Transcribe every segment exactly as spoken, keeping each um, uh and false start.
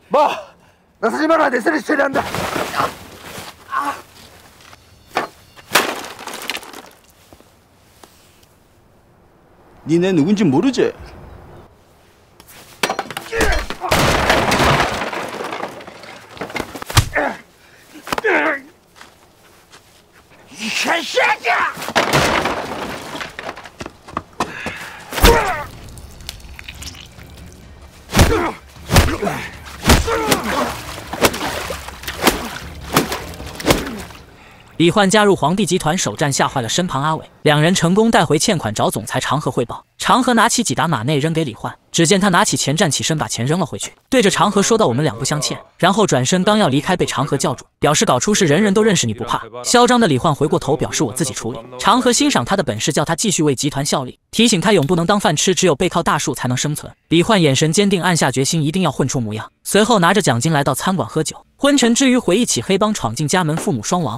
뭐? 나서지 마라. 내 소리 처리한다. 니네 누군지 모르지? 이 개새끼야! 李焕加入皇帝集团首战，吓坏了身旁阿伟，两人成功带回欠款，找总裁长河汇报。长河拿起几沓马内扔给李焕，只见他拿起钱站起身，把钱扔了回去，对着长河说道：“我们两不相欠。”然后转身刚要离开，被长河叫住，表示搞出事人人都认识你不怕。嚣张的李焕回过头表示我自己处理。长河欣赏他的本事，叫他继续为集团效力，提醒他永不能当饭吃，只有背靠大树才能生存。李焕眼神坚定，暗下决心一定要混出模样。随后拿着奖金来到餐馆喝酒，昏沉之余回忆起黑帮闯进家门，父母双亡。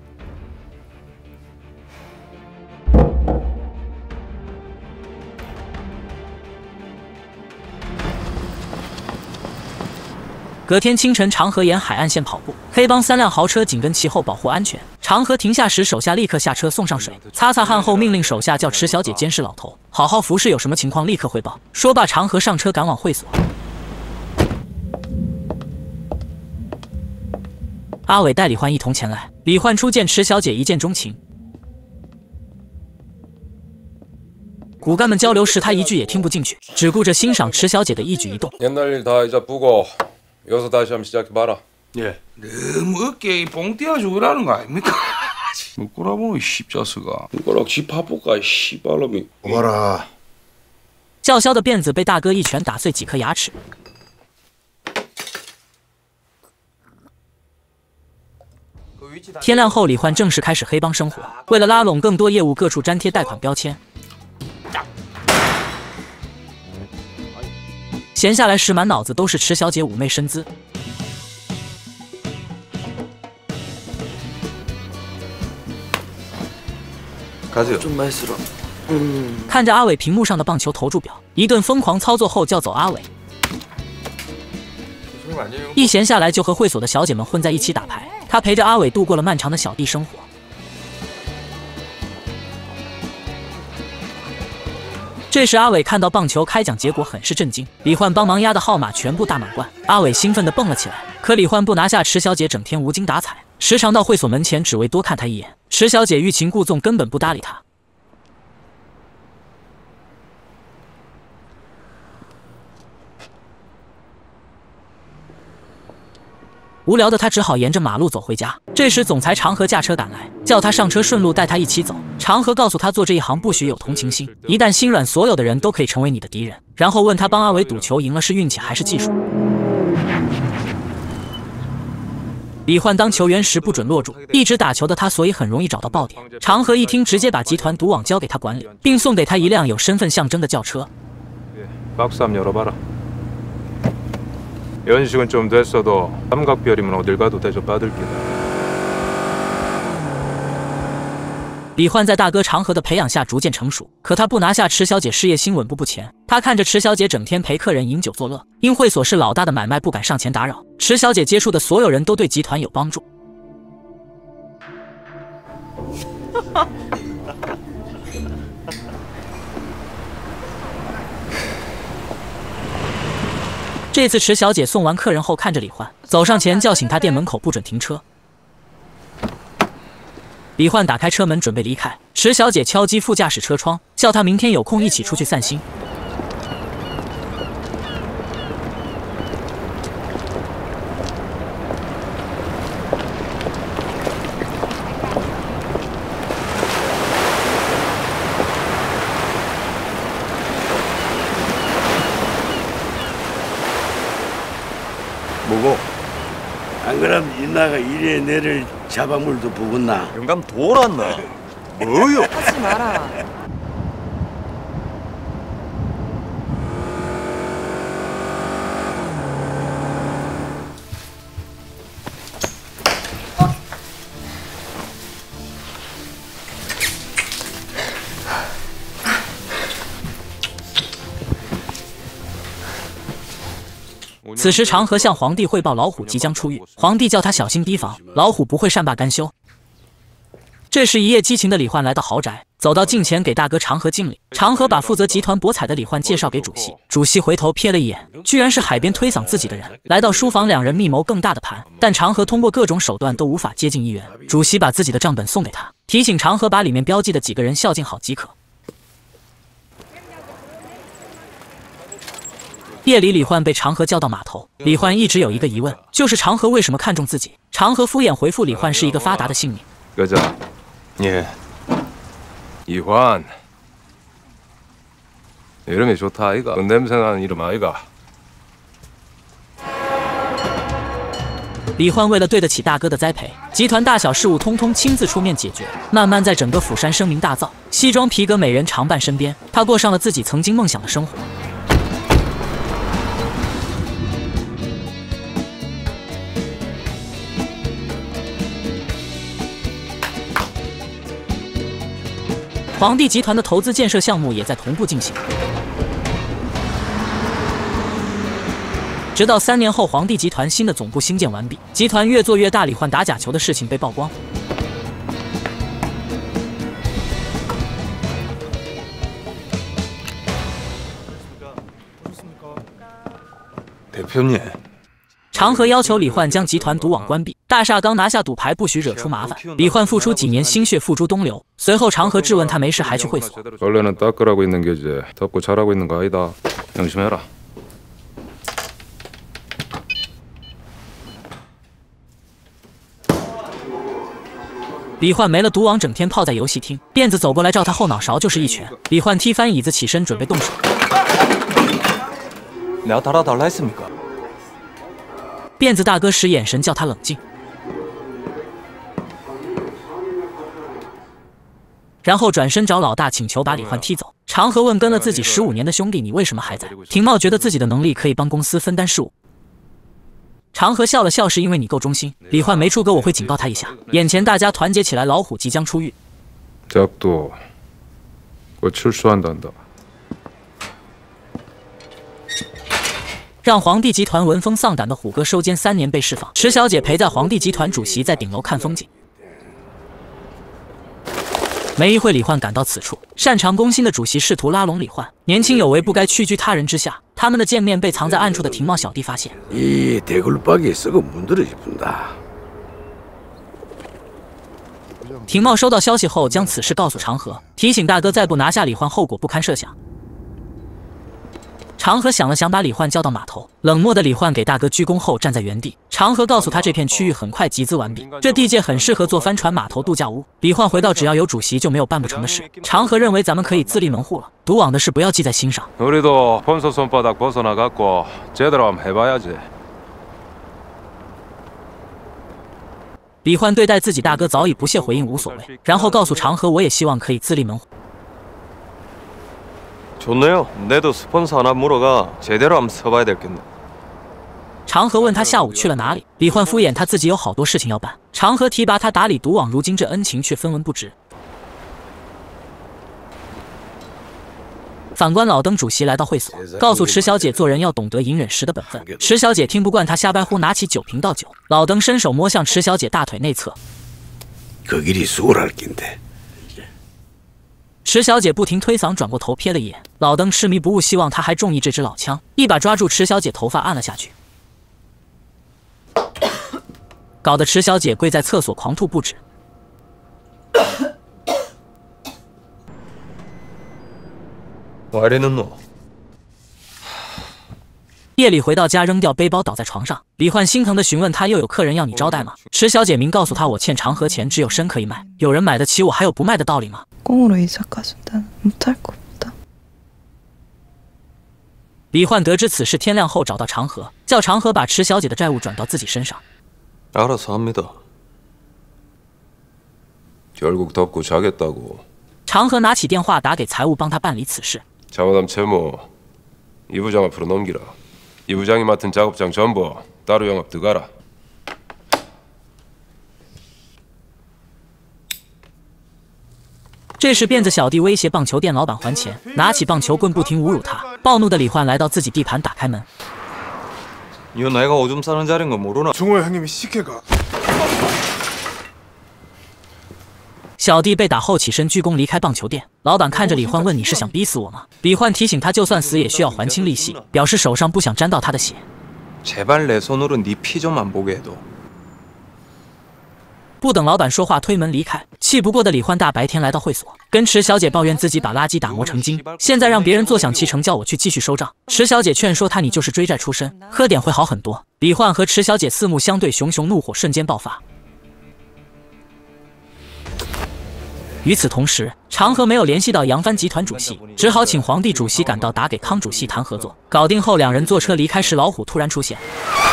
隔天清晨，长河沿海岸线跑步，黑帮三辆豪车紧跟其后保护安全。长河停下时，手下立刻下车送上水，擦擦汗后命令手下叫池小姐监视老头，好好服侍，有什么情况立刻汇报。说罢，长河上车赶往会所。阿伟带李焕一同前来，李焕初见池小姐一见钟情，骨干们交流时，他一句也听不进去，只顾着欣赏池小姐的一举一动。 여기서 다시 한번 시작해봐라. 예. 너무 어깨에 뽕 띄워주고 그러는 거 아닙니까? 뭐 꼬라보는 십자스가. 이거랑 지 바보가 씨발놈이. 봐라. 叫嚣的辫子被大哥一拳打碎几颗牙齿。天亮后，李焕正式开始黑帮生活。为了拉拢更多业务，各处粘贴贷款标签。 闲下来时，满脑子都是池小姐妩媚身姿。看着阿伟屏幕上的棒球投注表，一顿疯狂操作后叫走阿伟。一闲下来就和会所的小姐们混在一起打牌，他陪着阿伟度过了漫长的小弟生活。 这时，阿伟看到棒球开奖结果，很是震惊。李焕帮忙压的号码全部大满贯，阿伟兴奋地蹦了起来。可李焕不拿下池小姐，整天无精打采，时常到会所门前只为多看他一眼。池小姐欲擒故纵，根本不搭理他。无聊的他只好沿着马路走回家。这时，总裁长河驾车赶来，叫他上车，顺路带他一起走。长河告诉他，做这一行不许有同情心，一旦心软，所有的人都可以成为你的敌人。然后问他帮阿伟赌球赢了是运气还是技术。李焕当球员时不准落注，一直打球的他，所以很容易找到爆点。长河一听，直接把集团赌网交给他管理，并送给他一辆有身份象征的轿车。 연식은 좀 됐어도 삼각별이면 어딜 가도 대접 받을 기다. 李焕在大哥长河的培养下逐渐成熟，可他不拿下池小姐，事业心稳步不前。他看着池小姐整天陪客人饮酒作乐，因会所是老大的买卖，不敢上前打扰。池小姐接触的所有人都对集团有帮助。这次池小姐送完客人后，看着李焕走上前叫醒他，店门口不准停车。李焕打开车门准备离开，池小姐敲击副驾驶车窗，叫他明天有空一起出去散心。 뭐고? 안 그럼 인나가 이래 내를 잡아물도 보겠나? 영감 돌았나? 뭐요? 하지 마라. 此时长河向皇帝汇报老虎即将出狱，皇帝叫他小心提防，老虎不会善罢甘休。这时一夜激情的李焕来到豪宅，走到近前给大哥长河敬礼。长河把负责集团博彩的李焕介绍给主席，主席回头瞥了一眼，居然是海边推搡自己的人。来到书房，两人密谋更大的盘，但长河通过各种手段都无法接近一员。主席把自己的账本送给他，提醒长河把里面标记的几个人孝敬好即可。夜里，李焕被长河叫到码头。李焕一直有一个疑问，就是长河为什么看中自己？长河敷衍回复李焕是一个发达的姓名。 여자, 예, 이환. 이름이 좋다 아이가. 냄새나는 이름 아이가. 李焕为了对得起大哥的栽培，集团大小事务通通亲自出面解决，慢慢在整个釜山声名大噪。西装皮革美人常伴身边，他过上了自己曾经梦想的生活。 皇帝集团的投资建设项目也在同步进行，直到三年后，皇帝集团新的总部兴建完毕，集团越做越大。李焕打假球的事情被曝光。 대표님. 长河要求李焕将集团赌网关闭，大厦刚拿下赌牌，不许惹出麻烦。李焕付出几年心血付诸东流，随后长河质问他没事还去会所。 원래는 닦으라고 있는 게 이제 덮고 잘하고 있는 거 아니다. 명심해라. 李焕没了赌网，整天泡在游戏厅。辫子走过来照他后脑勺就是一拳，李焕踢翻椅子起身准备动手。 내가 달아달라 했습니까? 辫子大哥使眼神叫他冷静，然后转身找老大请求把李焕踢走。长河问跟了自己十五年的兄弟，你为什么还在？廷茂觉得自己的能力可以帮公司分担事务。长河笑了笑，是因为你够忠心。李焕没出格，我会警告他一下。眼前大家团结起来，老虎即将出狱。 작도 곧 출소한단다. 让皇帝集团闻风丧胆的虎哥收监三年被释放，池小姐陪在皇帝集团主席在顶楼看风景。没一会，李焕赶到此处，擅长攻心的主席试图拉拢李焕，年轻有为，不该屈居他人之下。他们的见面被藏在暗处的廷茂小弟发现。 이 대굴박이 썩어 문드러지 분다. 廷茂收到消息后，将此事告诉长河，提醒大哥再不拿下李焕，后果不堪设想。 长河想了想，把李焕叫到码头。冷漠的李焕给大哥鞠躬后站在原地。长河告诉他，这片区域很快集资完毕，这地界很适合做帆船码头、度假屋。李焕回到，只要有主席就没有办不成的事。长河认为咱们可以自立门户了，赌网的事不要记在心上。 우리도 본소 손바닥 벗어나갖고 제대로 한번 해봐야지. 李焕对待自己大哥早已不屑回应，无所谓。然后告诉长河，我也希望可以自立门户。 좋네요. 내도 스폰서 하나 물어가 제대로 한번 써봐야 되겠네. 长河问他下午去了哪里，李焕敷衍他自己有好多事情要办。长河提拔他打理赌网，如今这恩情却分文不值。反观老登主席来到会所，告诉池小姐做人要懂得隐忍时的本分。池小姐听不惯他瞎掰呼，拿起酒瓶倒酒。老登伸手摸向池小姐大腿内侧， 그 길이 수월할 낀데. 池小姐不停推搡，转过头瞥了一眼。老登痴迷不悟，希望他还中意这支老枪，一把抓住池小姐头发按了下去，搞得池小姐跪在厕所狂吐不止。 와이래는 너. 夜里回到家，扔掉背包倒在床上。李焕心疼地询问他，又有客人要你招待吗？池小姐明告诉他，我欠长河钱，只有身可以卖，有人买得起我，还有不卖的道理吗？ 꽁으로 이자까지는 못할 것 없다. 李焕得知此事，天亮后找到长河，叫长河把池小姐的债务转到自己身上。 알아서 합니다. 결국 덮고 자겠다고. 长河拿起电话打给财务，帮他办理此事。 자원함 채무 이 부장 앞으로 넘기라. 이 부장이 맡은 작업장 전부 따로 영업 들어가라. 这时，辫子小弟威胁棒球店老板还钱，拿起棒球棍不停侮辱他。暴怒的李焕来到自己地盘，打开门。 이거 내가 오줌 싸는 자리인 거 모르나? 종호 형님이 시켜가. 小弟被打后起身鞠躬离开棒球店。老板看着李焕问：“你是想逼死我吗？”李焕提醒他，就算死也需要还清利息，表示手上不想沾到他的血。 제발 내 손으로 네 피 좀 안 보게 해도. 不等老板说话，推门离开。气不过的李焕大白天来到会所，跟池小姐抱怨自己把垃圾打磨成精，现在让别人坐享其成，叫我去继续收账。池小姐劝说他：“你就是追债出身，喝点会好很多。”李焕和池小姐四目相对，熊熊怒火瞬间爆发。与此同时，长河没有联系到扬帆集团主席，只好请皇帝主席赶到，打给康主席谈合作。搞定后，两人坐车离开时，老虎突然出现。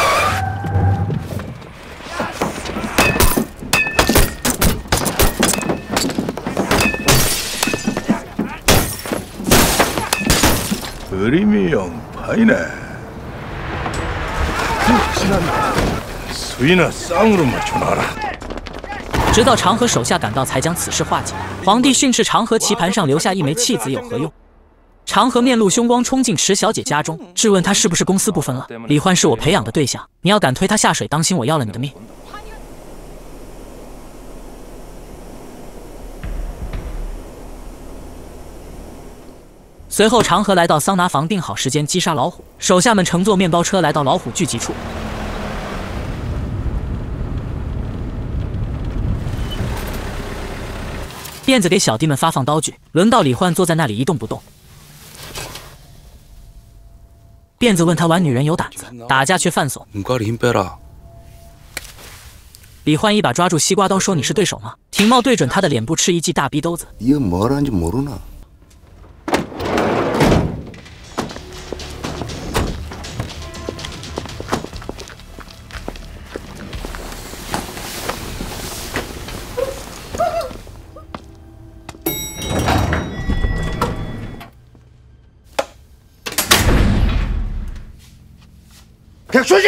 그림이 영 파이네. 수이나 쌍으로 맞춰놔라. 直到长河手下赶到，才将此事化解。皇帝训斥长河，棋盘上留下一枚弃子有何用？长河面露凶光，冲进池小姐家中，质问她是不是公私不分了。李焕是我培养的对象，你要敢推他下水，当心我要了你的命。 随后，长河来到桑拿房，定好时间击杀老虎。手下们乘坐面包车来到老虎聚集处。辫子给小弟们发放刀具，轮到李焕坐在那里一动不动。辫子问他玩女人有胆子，打架却犯怂。李焕一把抓住西瓜刀，说：“你是对手吗？”廷茂对准他的脸部吃一记大逼兜子。 이거 뭐라는지 모르나? 그냥 쏘지!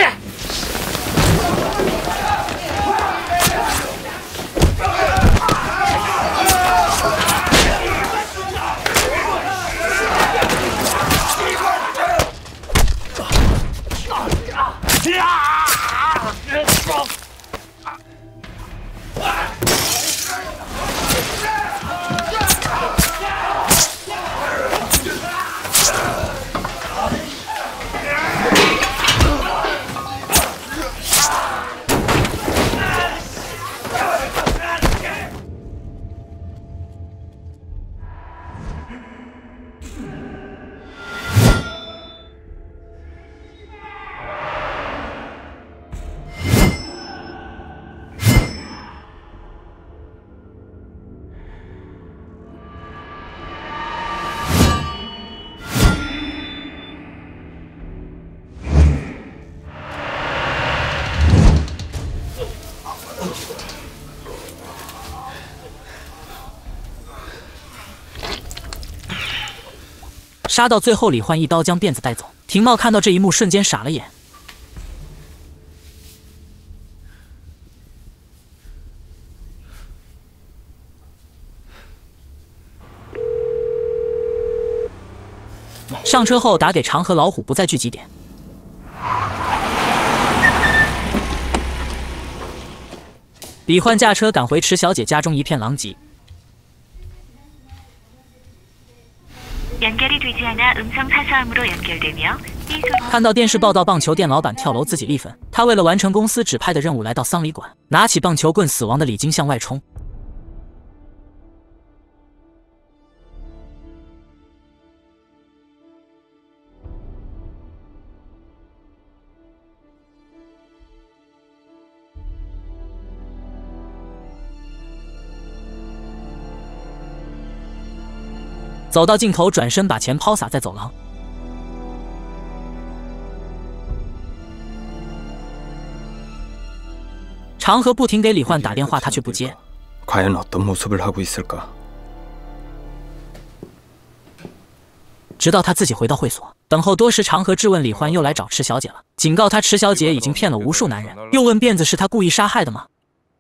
杀到最后，李焕一刀将辫子带走。廷茂看到这一幕，瞬间傻了眼。上车后打给长河，老虎不在聚集点。李焕驾车赶回池小姐家中，一片狼藉。 연결이 되지 않아 음성 사서함으로 연결되며 看到电视报道，棒球店老板跳楼自己立坟。他为了完成公司指派的任务，来到丧礼馆，拿起棒球棍，死亡的李菁向外冲。走到尽头，转身把钱抛洒在走廊。长河不停给李焕打电话，他却不接。 과연 어떤 모습을 하고 있을까? 直到他自己回到会所，等候多时，长河质问李焕又来找池小姐了，警告他池小姐已经骗了无数男人，又问辫子是他故意杀害的吗？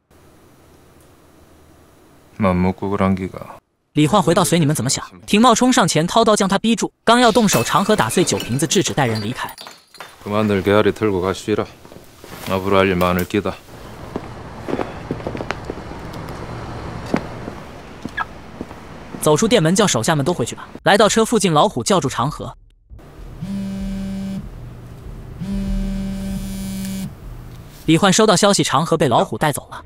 李焕回道：“随你们怎么想。”廷茂冲上前掏刀将他逼住，刚要动手，长河打碎酒瓶子制止带人离开。 그만들 개아리 들고 가시라. 앞으로 할 일 많을 끼다. 走出店门，叫手下们都回去吧。来到车附近，老虎叫住长河。李焕收到消息，长河被老虎带走了。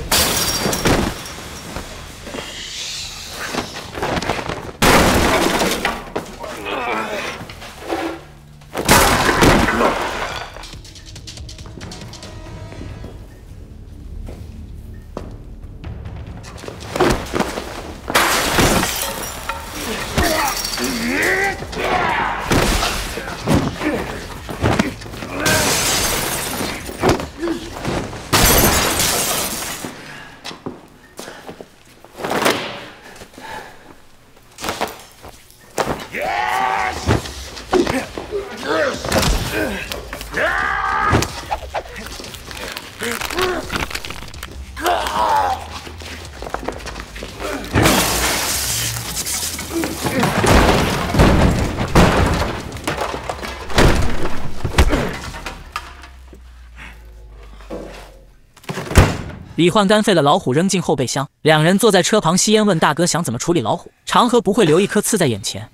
李焕干废了老虎，扔进后备箱。两人坐在车旁吸烟，问大哥想怎么处理老虎。长河不会留一颗刺在眼前。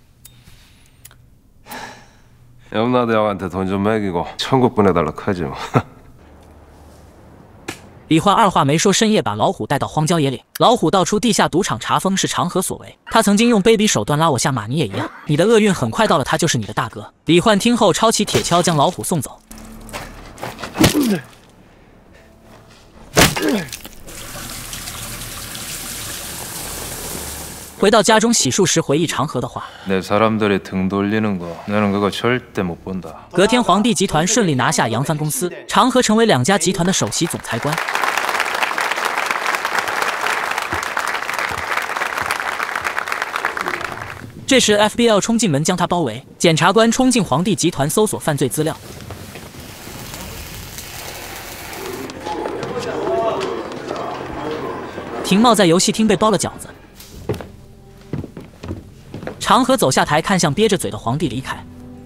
염라대 형한테 돈 좀 먹이고 천국 보내달라 하지 뭐. 李焕二话没说，深夜把老虎带到荒郊野岭。老虎道出地下赌场查封是长河所为，他曾经用卑鄙手段拉我下马，你也一样。你的厄运很快到了，他就是你的大哥。李焕听后抄起铁锹将老虎送走。回到家中洗漱时，回忆长河的话。 내 사람들이 등 돌리는 거, 나는 그거 절대 못 본다. 隔天，皇帝集团顺利拿下扬帆公司，长河成为两家集团的首席总裁官。这时 ，F B I 冲进门将他包围，检察官冲进皇帝集团搜索犯罪资料。廷茂在游戏厅被包了饺子。 长河走下台，看向憋着嘴的皇帝离开。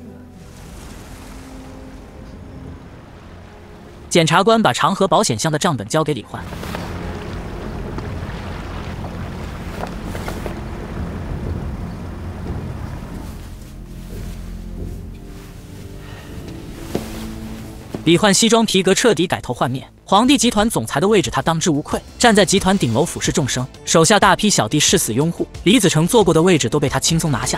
检察官把长河保险箱的账本交给李焕。李焕西装皮革彻底改头换面，皇帝集团总裁的位置他当之无愧，站在集团顶楼俯视众生，手下大批小弟誓死拥护。李子成坐过的位置都被他轻松拿下。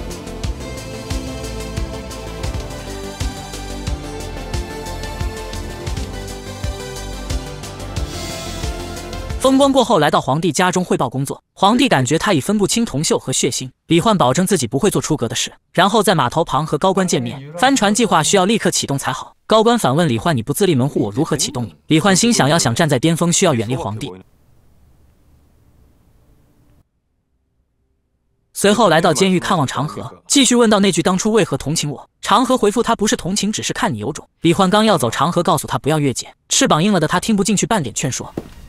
风光过后，来到皇帝家中汇报工作。皇帝感觉他已分不清铜锈和血腥。李焕保证自己不会做出格的事，然后在码头旁和高官见面。帆船计划需要立刻启动才好。高官反问李焕：“你不自立门户，我如何启动你？”李焕心想：要想站在巅峰，需要远离皇帝。随后来到监狱看望长河，继续问到那句当初为何同情我？长河回复他不是同情，只是看你有种。李焕刚要走，长河告诉他不要越界，翅膀硬了的他听不进去半点劝说。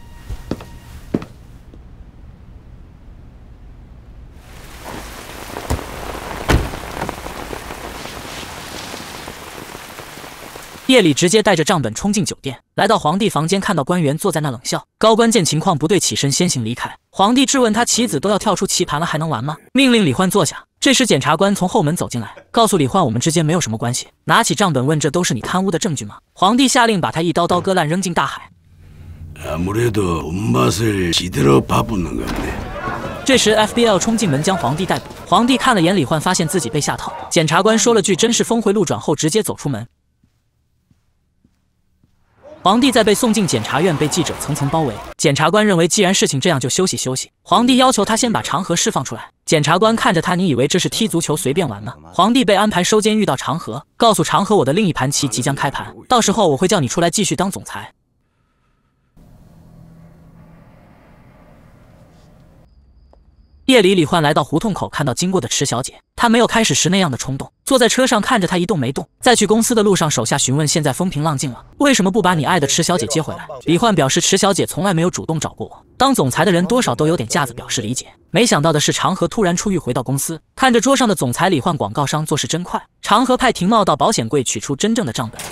夜里直接带着账本冲进酒店，来到皇帝房间，看到官员坐在那冷笑。高官见情况不对，起身先行离开。皇帝质问他棋子都要跳出棋盘了，还能玩吗？命令李焕坐下。这时检察官从后门走进来，告诉李焕我们之間没有什么关系。拿起账本问这都是你贪污的证据吗？皇帝下令把他一刀刀割烂，扔进大海。 아무래도 돈맛을 지대로 봐붙는 건데. 这时 F B I 冲进门将皇帝逮捕。皇帝看了眼李焕，发现自己被下套。检察官说了句真是峰回路转后，直接走出门。 皇帝在被送进检察院，被记者层层包围。检察官认为，既然事情这样，就休息休息。皇帝要求他先把长河释放出来。检察官看着他，你以为这是踢足球随便玩吗？皇帝被安排收监，遇到长河，告诉长河我的另一盘棋即将开盘，到时候我会叫你出来继续当总裁。 夜里，李焕来到胡同口，看到经过的池小姐，他没有开始时那样的冲动，坐在车上看着她一动没动。在去公司的路上，手下询问：“现在风平浪静了，为什么不把你爱的池小姐接回来？”李焕表示：“池小姐从来没有主动找过我，当总裁的人多少都有点架子，表示理解。”没想到的是，长河突然出狱回到公司，看着桌上的总裁李焕广告商，做事真快。长河派廷茂到保险柜取出真正的账本。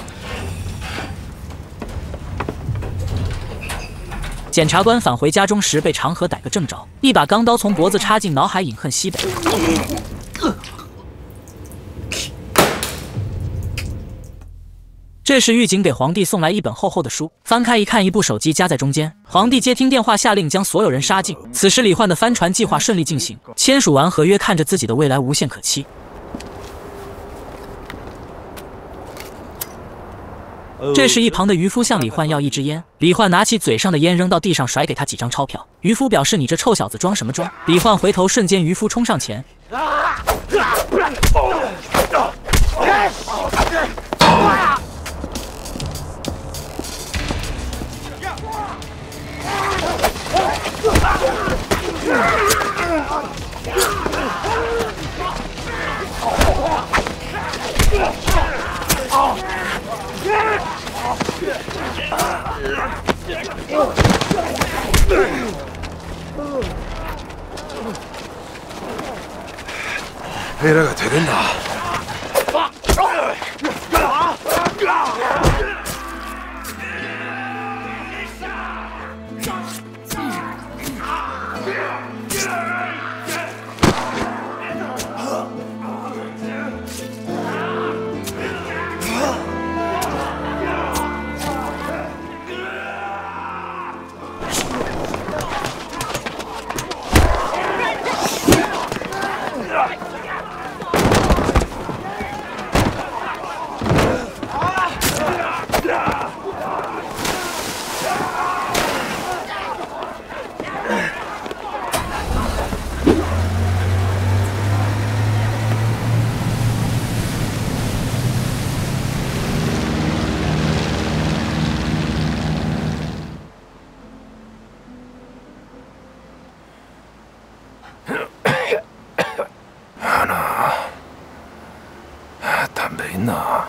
检察官返回家中时，被长河逮个正着，一把钢刀从脖子插进脑海，饮恨西北。这时，狱警给皇帝送来一本厚厚的书，翻开一看，一部手机夹在中间。皇帝接听电话，下令将所有人杀尽。此时，李焕的帆船计划顺利进行，签署完合约，看着自己的未来无限可期。这时，一旁的渔夫向李焕要一支烟，李焕拿起嘴上的烟扔到地上，甩给他几张钞票。渔夫表示：“你这臭小子装什么装？”李焕回头，瞬间渔夫冲上前。 에라가 되겠나? 있나?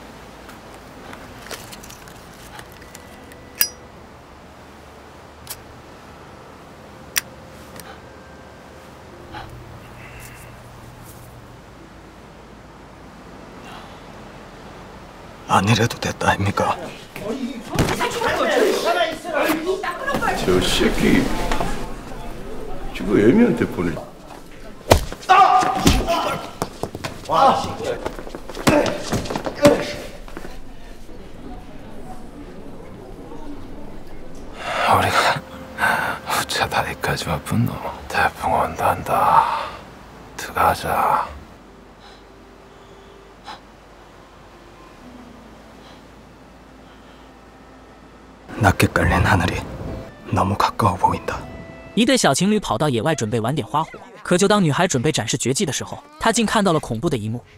아니래도 됐다 아닙니까? 저 새끼 지금 애미한테 보내. 우리가 후차 다리까지 와쁜 놈 태풍 온단다. 들어가자. 낮게 깔린 하늘이 너무 가까워 보인다. 一对小情侣跑到野外准备玩点花火，可就当女孩准备展示绝技的时候，她竟看到了恐怖的一幕。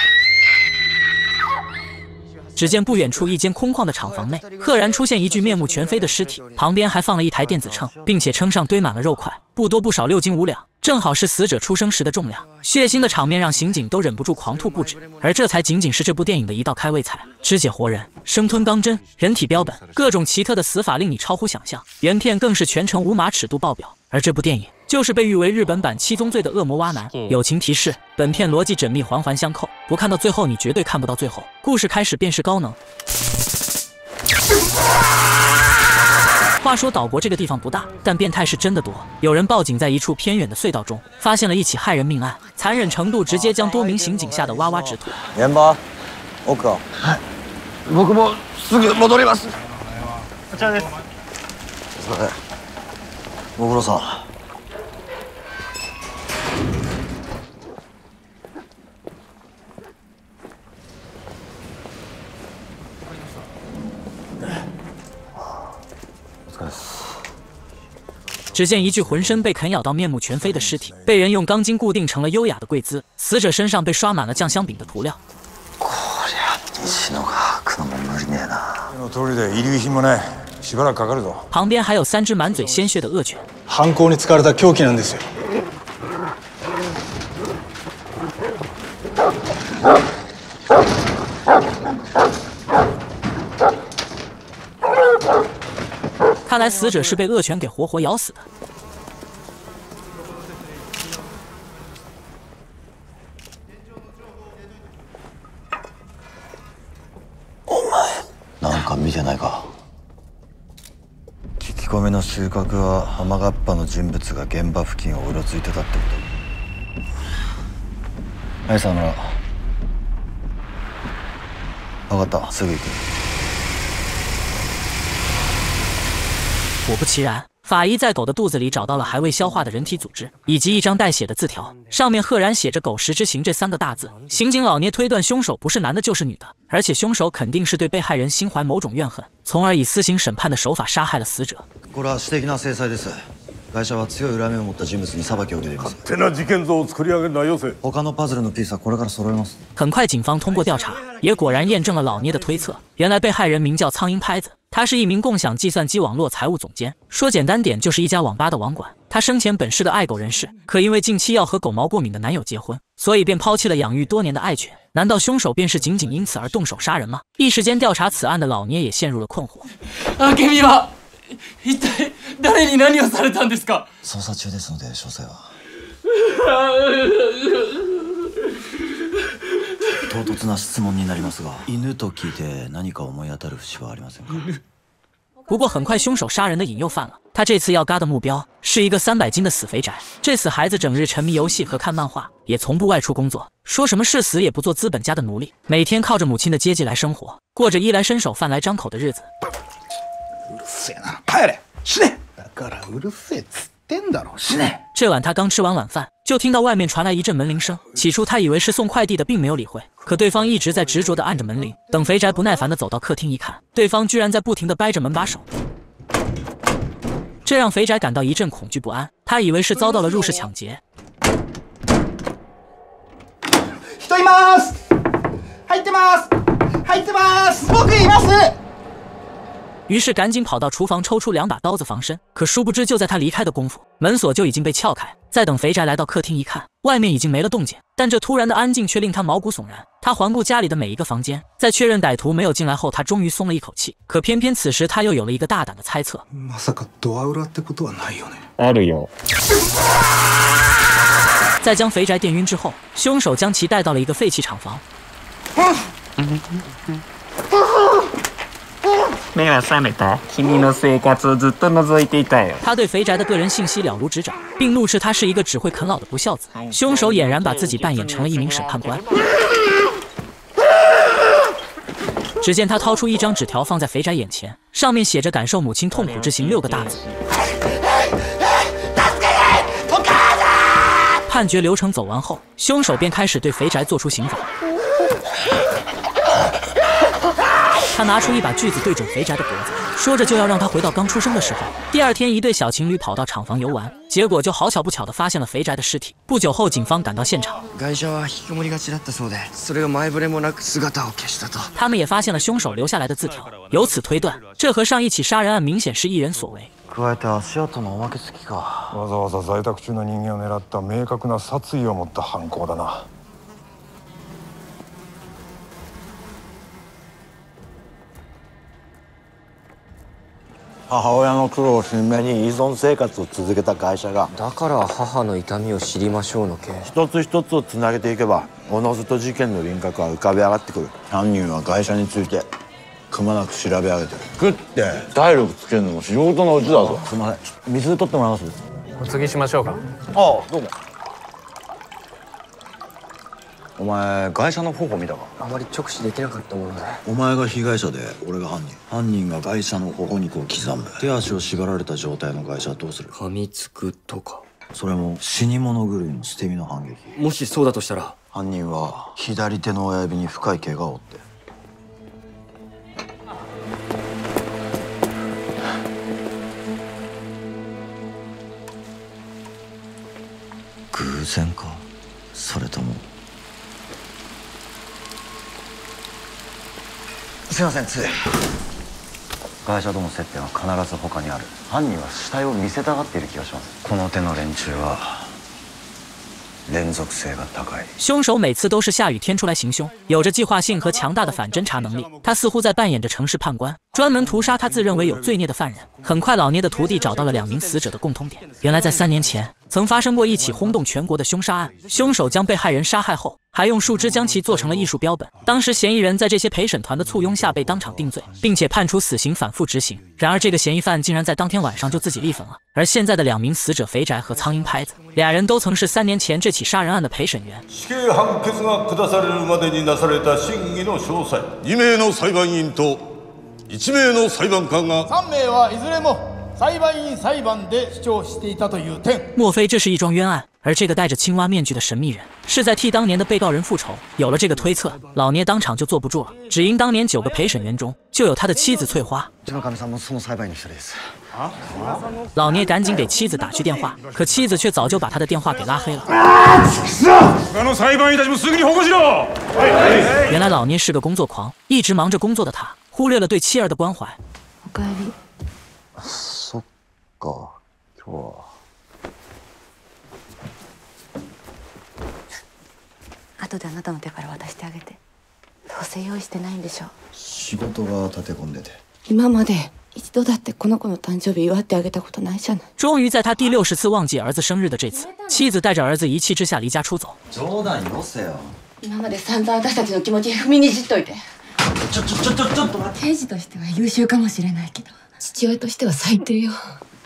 只见不远处一间空旷的厂房内，赫然出现一具面目全非的尸体，旁边还放了一台电子秤，并且称上堆满了肉块，不多不少六斤五两，正好是死者出生时的重量。血腥的场面让刑警都忍不住狂吐不止，而这才仅仅是这部电影的一道开胃菜。肢解活人，生吞钢针，人体标本，各种奇特的死法令你超乎想象。原片更是全程无码尺度爆表，而这部电影就是被誉为日本版七宗罪的恶魔蛙男。友情提示：本片逻辑缜密，环环相扣，不看到最后你绝对看不到最后。故事开始便是高能。话说岛国这个地方不大，但变态是真的多。有人报警，在一处偏远的隧道中发现了一起害人命案，残忍程度直接将多名刑警吓得哇哇直吐。 現場奥を。はい。僕もすぐ戻ります。こちらです。すいません。ご苦労さん。 只见一具浑身被啃咬到面目全非的尸体，被人用钢筋固定成了优雅的跪姿。死者身上被刷满了酱香饼的涂料。 こりゃ西野が吐くのも無理ねえな。 の通りで遺留品もない。しばらくかかるぞ。 旁边还有三只满嘴鲜血的恶犬。 犯行に使われた凶器なんですよ。 看来死者是被恶犬给活活咬死的。 お前、なんか見てないか。聞き込みの収穫は浜がっぱの人物が現場付近をうろついてたってこと。はい、沢村。分かった，すぐ行く。 果不其然，法医在狗的肚子里找到了还未消化的人体组织，以及一张带血的字条，上面赫然写着“狗食之刑”这三个大字。刑警老聂推断凶手不是男的就是女的，而且凶手肯定是对被害人心怀某种怨恨，从而以私刑审判的手法杀害了死者。 これは私的な制裁です。会社は強い恨みを持った人物に裁きを受けています。 勝手な事件像を作り上げるなよせ。 他のパズルのピースはこれから揃えます。 很快，警方通过调查，也果然验证了老聂的推测。原来被害人名叫苍蝇拍子，他是一名共享计算机网络财务总监，说简单点就是一家网吧的网管。他生前本是个爱狗人士，可因为近期要和狗毛过敏的男友结婚，所以便抛弃了养育多年的爱犬。难道凶手便是仅仅因此而动手杀人吗？一时间，调查此案的老聂也陷入了困惑。 あけみは一体誰に何をされたんですか？ 捜査中ですので詳細は。唐突な質問になりますが、犬と聞いて何か思い当たる節はありませんか？ 不过很快，凶手杀人的瘾又犯了。他这次要嘎的目标是一个三百斤的死肥宅。这死孩子整日沉迷游戏和看漫画，也从不外出工作，说什么是死也不做资本家的奴隶，每天靠着母亲的接济来生活，过着衣来伸手饭来张口的日子。 うるせえな、帰れ、死ね。だからうるせえっつってんだろ、死ね。 这晚他刚吃完晚饭，就听到外面传来一阵门铃声。起初他以为是送快递的，并没有理会。可对方一直在执着地按着门铃。等肥宅不耐烦地走到客厅一看，对方居然在不停地掰着门把手，这让肥宅感到一阵恐惧不安。他以为是遭到了入室抢劫。 人います。入ってます。入ってます。僕います。 于是赶紧跑到厨房抽出两把刀子防身，可殊不知就在他离开的功夫，门锁就已经被撬开。再等肥宅来到客厅一看，外面已经没了动静，但这突然的安静却令他毛骨悚然。他环顾家里的每一个房间，在确认歹徒没有进来后，他终于松了一口气。可偏偏此时他又有了一个大胆的猜测。 まさかドア裏ってことはないよね。 あるよ。 在将肥宅电晕之后，凶手将其带到了一个废弃厂房。 目が覚めた。君の生活をずっと覗いていたよ。 他对肥宅的个人信息了如指掌，并怒斥他是一个只会啃老的不孝子。凶手俨然把自己扮演成了一名审判官。只见他掏出一张纸条放在肥宅眼前，上面写着“感受母亲痛苦之刑”六个大字。判决流程走完后，凶手便开始对肥宅做出刑罚。他拿出一把锯子对准肥宅的脖子，说着就要让他回到刚出生的时候。第二天，一对小情侣跑到厂房游玩，结果就好巧不巧地发现了肥宅的尸体。不久後，警方赶到现场。 会社は引きこもりがちだったそうで、それが前触れもなく姿を消したと。 他们也发现了凶手留下来的字条，由此推断，这和上一起杀人案明显是一人所为。 加えて足跡のおまけ付きか。 わざわざ在宅中の人間を狙った明確な殺意を持った犯行だな。 母親の苦労を水面に依存生活を続けた会社が、 だから母の痛みを知りましょうの件、 一つ一つをつなげていけばおのずと事件の輪郭は浮かび上がってくる。犯人は会社についてくまなく調べ上げてる。食って体力つけるのも仕事のうちだぞ。すいません、ちょっと水取ってもらえます？ お継ぎしましょうか。 ああ、どうも。お前会社の方法見たか？ あまり直視できなかったもので。 お前が被害者で俺が犯人。犯人が会社の頬肉を刻む。手足を縛られた状態の会社はどうする？ 噛みつくとか。 それも死に物狂いの捨て身の反撃。 もしそうだとしたら、 犯人は左手の親指に深い怪我を負って、偶然か、それとも。すいません、つい。会社との接点は必ず他にある。犯人は死体を見せたがっている気がします。この手の連中は連続性が高い。 凶手每次都是下雨天出来行凶，有着计划性和强大的反侦查能力。他似乎在扮演着城市判官，专门屠杀他自认为有罪孽的犯人。很快，老聂的徒弟找到了两名死者的共通点，原来在三年前曾发生过一起轰动全国的凶杀案，凶手将被害人杀害后，还用树枝将其做成了艺术标本。当时嫌疑人在这些陪审团的簇拥下被当场定罪，并且判处死刑反复执行。然而这个嫌疑犯竟然在当天晚上就自己立坟了。而现在的两名死者肥宅和苍蝇拍子，俩人都曾是三年前这起杀人案的陪審員。 死刑判決が下されるまでになされた審議の詳細。に名の裁判員といち名の裁判官が。 さん名はいずれも裁判員裁判で主張していたという点。 莫非这是一桩冤案？而这个戴着青蛙面具的神秘人是在替当年的被告人复仇。有了这个推测，老聂当场就坐不住了。只因当年九个陪审员中就有他的妻子翠花。老聂赶紧给妻子打去电话，可妻子却早就把他的电话给拉黑了。原来老聂是个工作狂，一直忙着工作的他忽略了对妻儿的关怀。 おかえり。 そっか、今日は。 後であなたの手から渡してあげて。どうせ用意してないんでしょ。 仕事が立て込んでて。 今まで一度だってこの子の誕生日祝ってあげたことないじゃない。 终于在他第六十次忘记儿子生日的这次，妻子带着儿子一气之下离家出走。 冗談よせよ。 今まで散々私たちの気持ち踏みにじっといて。 ちょちょちょちょちょっと待って。 刑事としては優秀かもしれないけど、父親としては最低よ。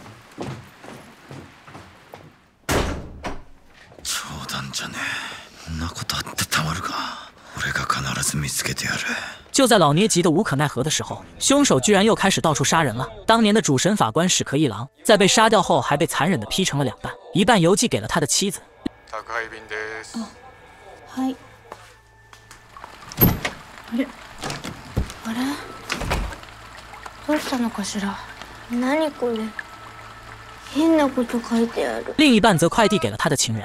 冗談じゃねえ。そんなことあってたまるか。俺が必ず見つけてやる。 就在老聂急得无可奈何的时候，凶手居然又开始到处杀人了。当年的主审法官史可一郎，在被杀掉后，还被残忍地劈成了两半，一半邮寄给了他的妻子。 はい。あれあれどうしたのかしら。何これ。変なこと書いてある。 另一半则快递给了他的情人。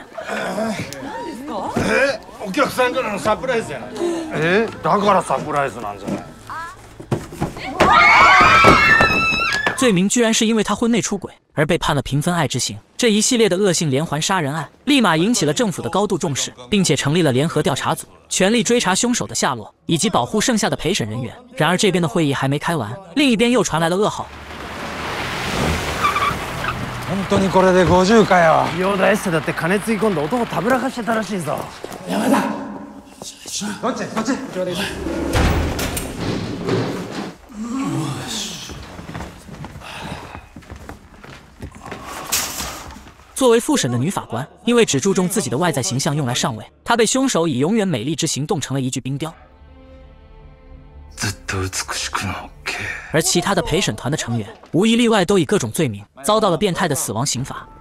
え、お客さんからのサプライズじゃない。え、だからサプライズなんじゃない。 罪名居然是因为他婚内出轨而被判了平分爱之刑。这一系列的恶性连环杀人案立马引起了政府的高度重视，并且成立了联合调查组，全力追查凶手的下落以及保护剩下的陪审人员。然而这边的会议还没开完，另一边又传来了噩耗。 本当にこれでごじゅうかよ。 ヨーダ S だって金つぎ込んで男たぶらかしてたらしいぞ。 山田。こっちこっち。ちょうどいい。 作为复审的女法官，因为只注重自己的外在形象用来上位，她被凶手以永远美丽之行动成了一具冰雕。而其他的陪审团的成员无一例外都以各种罪名遭到了变态的死亡刑罚。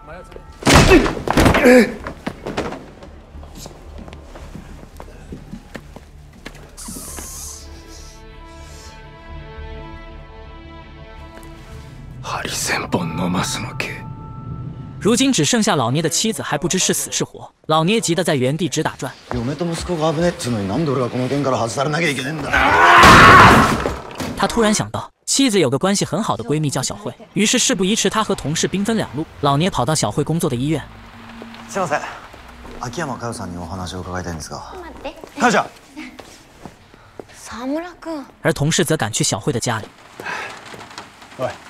ハリセンボン飲ますのけ。 如今只剩下老聂的妻子还不知是死是活，老聂急得在原地直打转。 嫁と息子が危ねえっつうのになんで俺がこの件から外されなきゃいけねえんだ。 他突然想到，妻子有个关系很好的闺蜜叫小慧，于是事不宜迟，他和同事兵分两路。老聂跑到小慧工作的医院。 すいません。秋山佳代さんにお話を伺いたいんですが。佳代ちゃん。 沢村君。 而同事则赶去小慧的家里。 おい。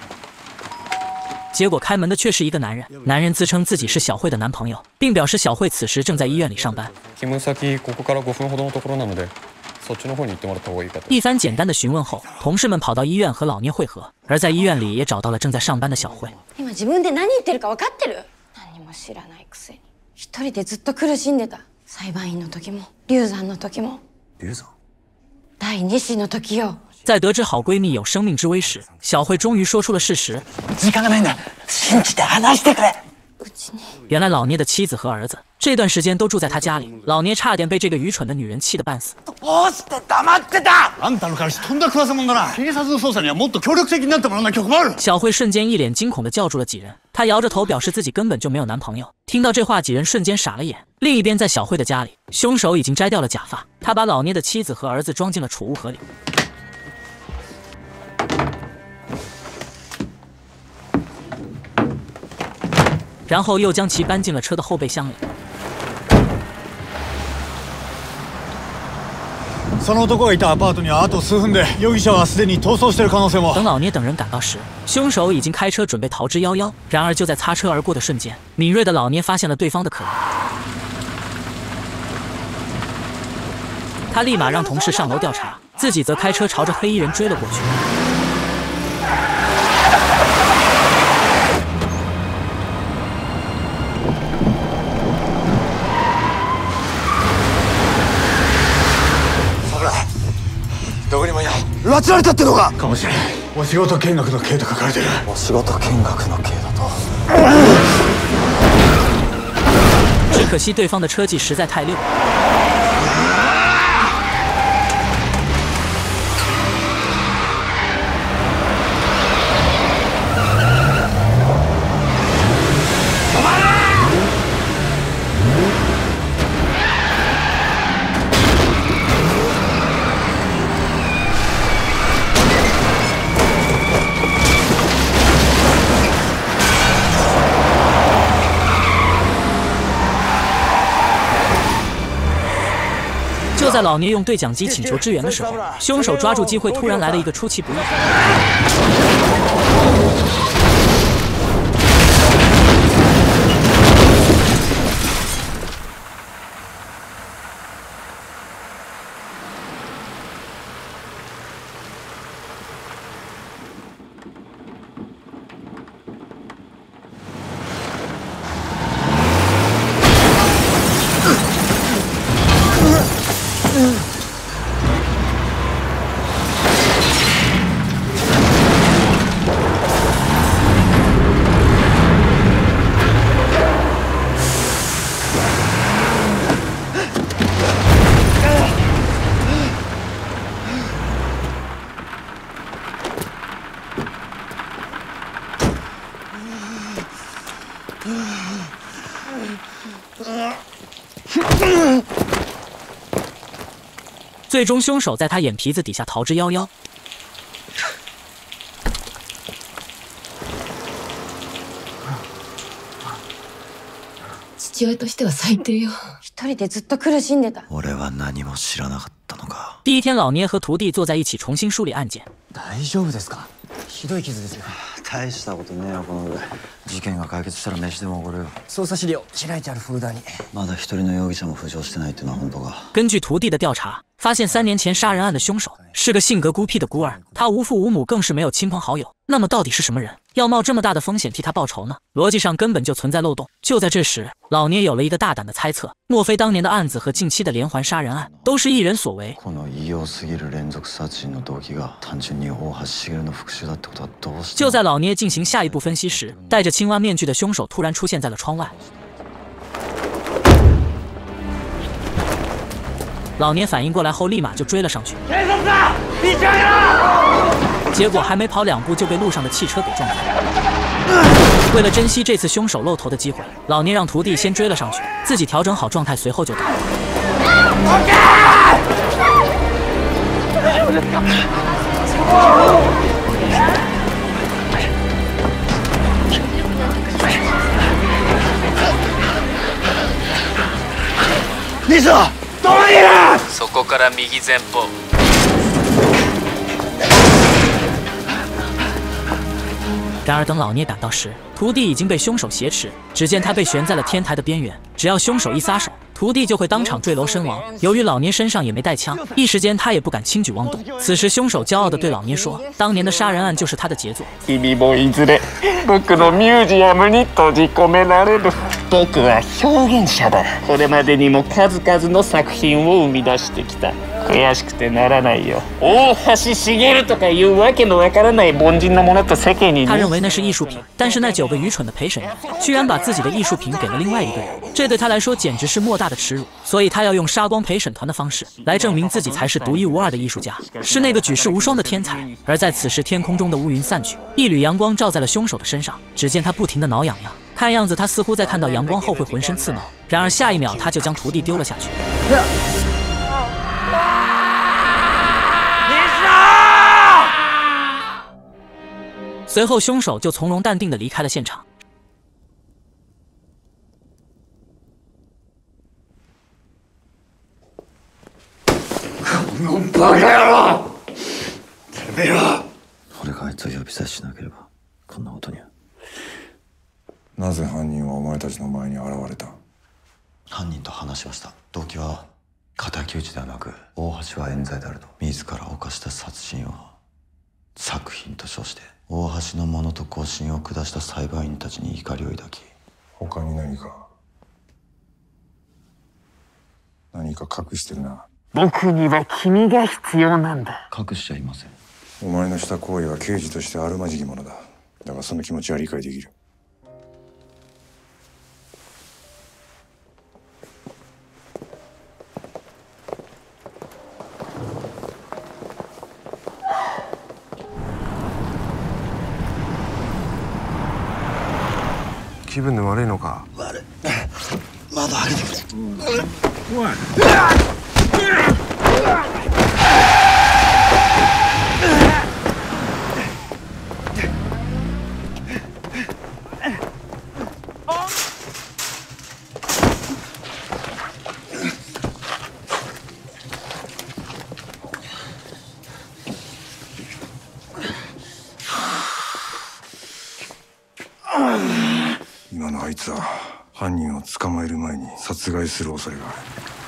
结果开门的却是一个男人，男人自称自己是小慧的男朋友，并表示小慧此时正在医院里上班。 勤務先ここからご分ほどのところなので、そっちの方に行ってもらった方がいいかと。 一番简单的询问后，同事们跑到医院和老聂会合，而在医院里也找到了正在上班的小慧。 今自分で何言ってるか分かってる？何も知らないくせに。一人でずっと苦しんでた。裁判員の時も、流産の時も。 流産？ 第二子の時よ。 在得知好闺蜜有生命之危时，小慧终于说出了事实。 時間がないんだ。信じて話してくれ。 原来老聂的妻子和儿子这段时间都住在他家里，老聂差点被这个愚蠢的女人气得半死。 どうして黙ってた？あんたの彼氏とんだ食わせ者だな。警察の捜査にはもっと協力的になってもらわなきゃ困る。 小慧瞬间一脸惊恐地叫住了几人，她摇着头表示自己根本就没有男朋友。听到这话，几人瞬间傻了眼。另一边，在小慧的家里，凶手已经摘掉了假发，他把老聂的妻子和儿子装进了储物盒里。然后又将其搬进了车的后备箱里。 その男がいたアパートにはあと数分で容疑者はすでに逃走している可能性も。 等老聂等人赶到时，凶手已经开车准备逃之夭夭。然而就在擦车而过的瞬间，敏锐的老聂发现了对方的可疑。他立马让同事上楼调查，自己则开车朝着黑衣人追了过去。 どこにもいない。拉致られたってのか。かもしれない。お仕事見学の刑と書かれてる。お仕事見学の刑だと。 只可惜对方的车技实在太溜。就在老聂用对讲机请求支援的时候，凶手抓住机会，突然来了一个出其不意。最终，凶手在他眼皮子底下逃之夭夭。 父親としては最低よ。 一人でずっと苦しんでた。 俺は何も知らなかったのか。 第一天，老聂和徒弟坐在一起重新梳理案件。 大丈夫ですか？ひどい傷ですよ。大したことねえよこのぐらい。事件が解決したら飯でもおごるよ。捜査資料開いてあるフォルダに。まだ一人の容疑者も浮上してないってのは本当か？ 根据徒弟的调查，发现三年前杀人案的凶手是个性格孤僻的孤儿，他无父无母，更是没有亲朋好友。那么到底是什么人，要冒这么大的风险替他报仇呢？逻辑上根本就存在漏洞。就在这时，老聂有了一个大胆的猜测：莫非当年的案子和近期的连环杀人案都是一人所为？就在老聂进行下一步分析时，戴着青蛙面具的凶手突然出现在了窗外。老聂反应过来后，立马就追了上去。结果还没跑两步就被路上的汽车给撞开。为了珍惜这次凶手露头的机会，老聂让徒弟先追了上去，自己调整好状态，随后就逃。 你是どこにいる？ そこから右前方。 然而等老聂赶到时，徒弟已经被凶手挟持。只见他被悬在了天台的边缘，只要凶手一撒手，徒弟就会当场坠楼身亡。由于老聂身上也没带枪，一时间他也不敢轻举妄动。此时，凶手骄傲地对老聂说：“当年的杀人案就是他的杰作。” 君もいずれ僕のミュージアムに閉じ込められる。僕は表現者だ。これまでにも数々の作品を生み出してきた。悔しくてならないよ。大橋茂とかいうわけのわからない凡人のものと世間に。 他认为那是艺术品，但是那九个愚蠢的陪审员居然把自己的艺术品给了另外一个人，这对他来说简直是莫大的耻辱。所以他要用杀光陪审团的方式来证明自己才是独一无二的艺术家，是那个举世无双的天才。而在此时，天空中的乌云散去，一缕阳光照在了凶手的身上。只见他不停地挠痒痒，看样子他似乎在看到阳光后会浑身刺挠。然而下一秒，他就将徒弟丢了下去。随后，凶手就从容淡定地离开了现场。 このバカ野郎！てめえは俺があいつを呼び出しなければこんなことには。 なぜ犯人はお前たちの前に現れた？ 犯人と話しました。動機は敵討ちではなく、大橋は冤罪であると。自ら犯した殺人を作品と称して大橋の者と交信を下した裁判員たちに怒りを抱き。 他に何か何か隠してるな。 僕には君が必要なんだ。 隠しちゃいません。 お前のした行為は刑事としてあるまじきものだ。だがその気持ちは理解できる。 気分で悪いのか？ 悪い。窓開けてくれ。おい。 今のあいつは犯人を捕まえる前に殺害する恐れがある。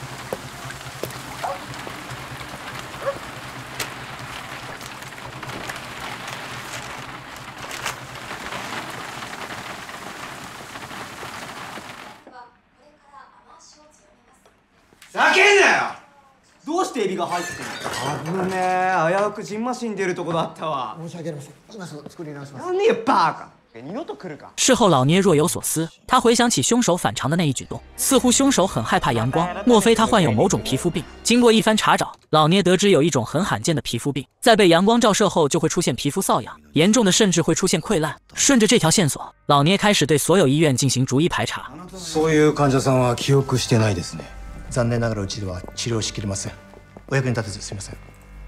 叫んなよ！どうしてエビが入ってるの？危ねえ、危うくジンマシン出るとこだったわ。申し訳ありません。今すぐ作り直します。なんでよ、バカ！ 事后，老聂若有所思，他回想起凶手反常的那一举动，似乎凶手很害怕阳光，莫非他患有某种皮肤病？经过一番查找，老聂得知有一种很罕见的皮肤病，在被阳光照射后就会出现皮肤瘙痒，严重的甚至会出现溃烂。顺着这条线索，老聂开始对所有医院进行逐一排查。 そういう患者さんは記憶してないですね。残念ながらうちでは治療しきれません。お役に立てずすみません。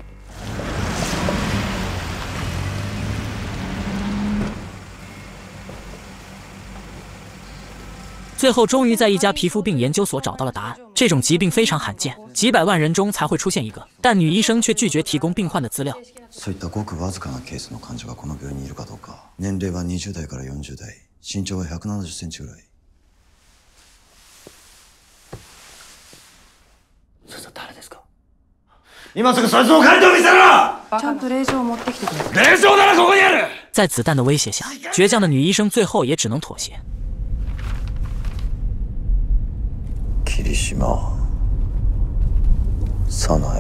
最后，终于在一家皮肤病研究所找到了答案。这种疾病非常罕见，几百万人中才会出现一个，但女医生却拒绝提供病患的资料。 そういったごくわずかなケースの患者がこの病院にいるかどうか。年齢はにじゅう代からよんじゅう代、身長はひゃくななじゅっセンチぐらい。 そいつは誰ですか？ 今すぐそいつの借りてみせろ！ ちゃんと令状を持ってきてくれ。 令状ならここにある！ 在子弹的威胁下，倔强的女医生最后也只能妥协。 霧島早苗。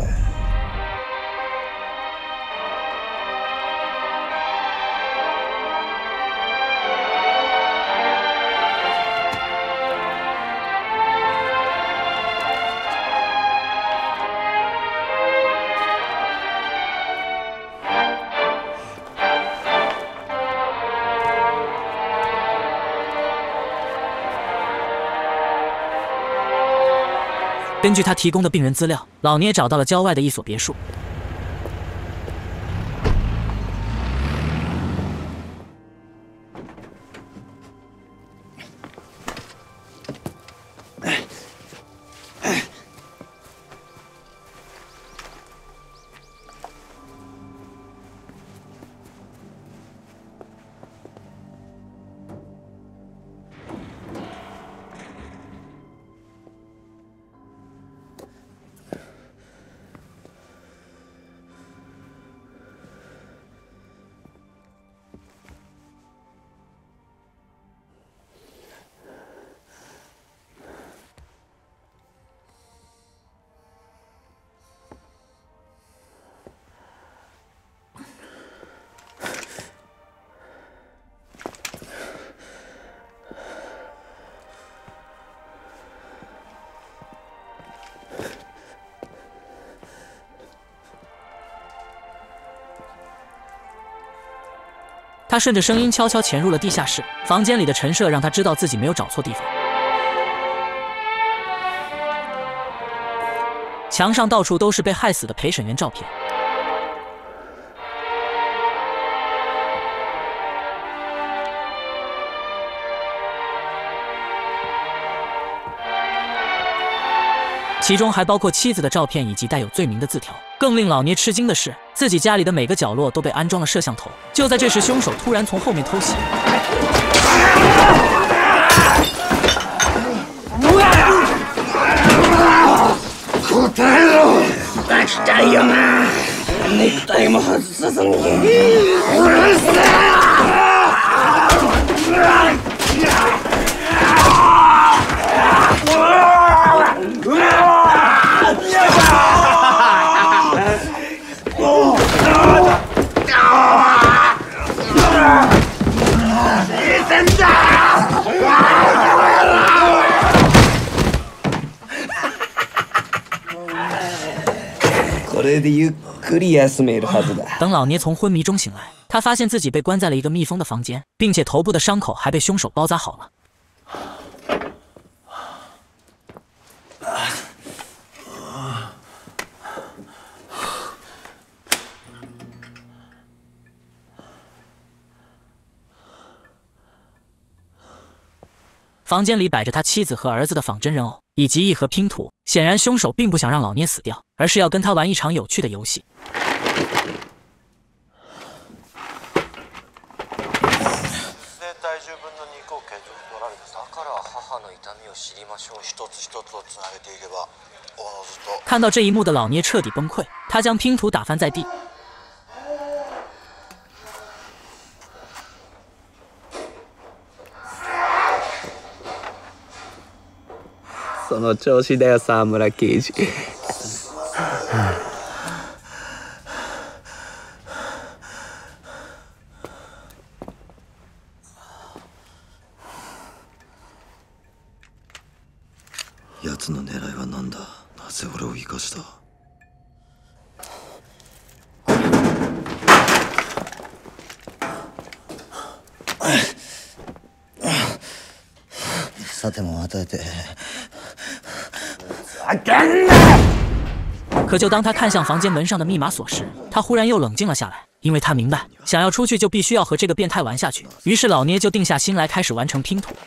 根据他提供的病人资料，老聂找到了郊外的一所别墅。他顺着声音悄悄潜入了地下室，房间里的陈设让他知道自己没有找错地方。墙上到处都是被害死的陪审员照片。 其中还包括妻子的照片以及带有罪名的字条。更令老聂吃惊的是，自己家里的每个角落都被安装了摄像头。就在这时，凶手突然从后面偷袭。 答えろ！抱きたいよな。ネクタイも外さずに。うるせえ！ これでゆっくり休めるはずだ。 等老聂从昏迷中醒来，他发现自己被关在了一个密封的房间，并且头部的伤口还被凶手包扎好了。房间里摆着他妻子和儿子的仿真人偶，以及一盒拼图。显然，凶手并不想让老聂死掉，而是要跟他玩一场有趣的游戏。看到这一幕的老聂彻底崩溃，他将拼图打翻在地。 その調子だよ、沢村刑事。 奴の狙いは何だ？なぜ俺を生かした？さても与えて。 可就当他看向房间门上的密码锁时，他忽然又冷静了下来，因为他明白，想要出去就必须要和这个变态玩下去。于是老聂就定下心来，开始完成拼图。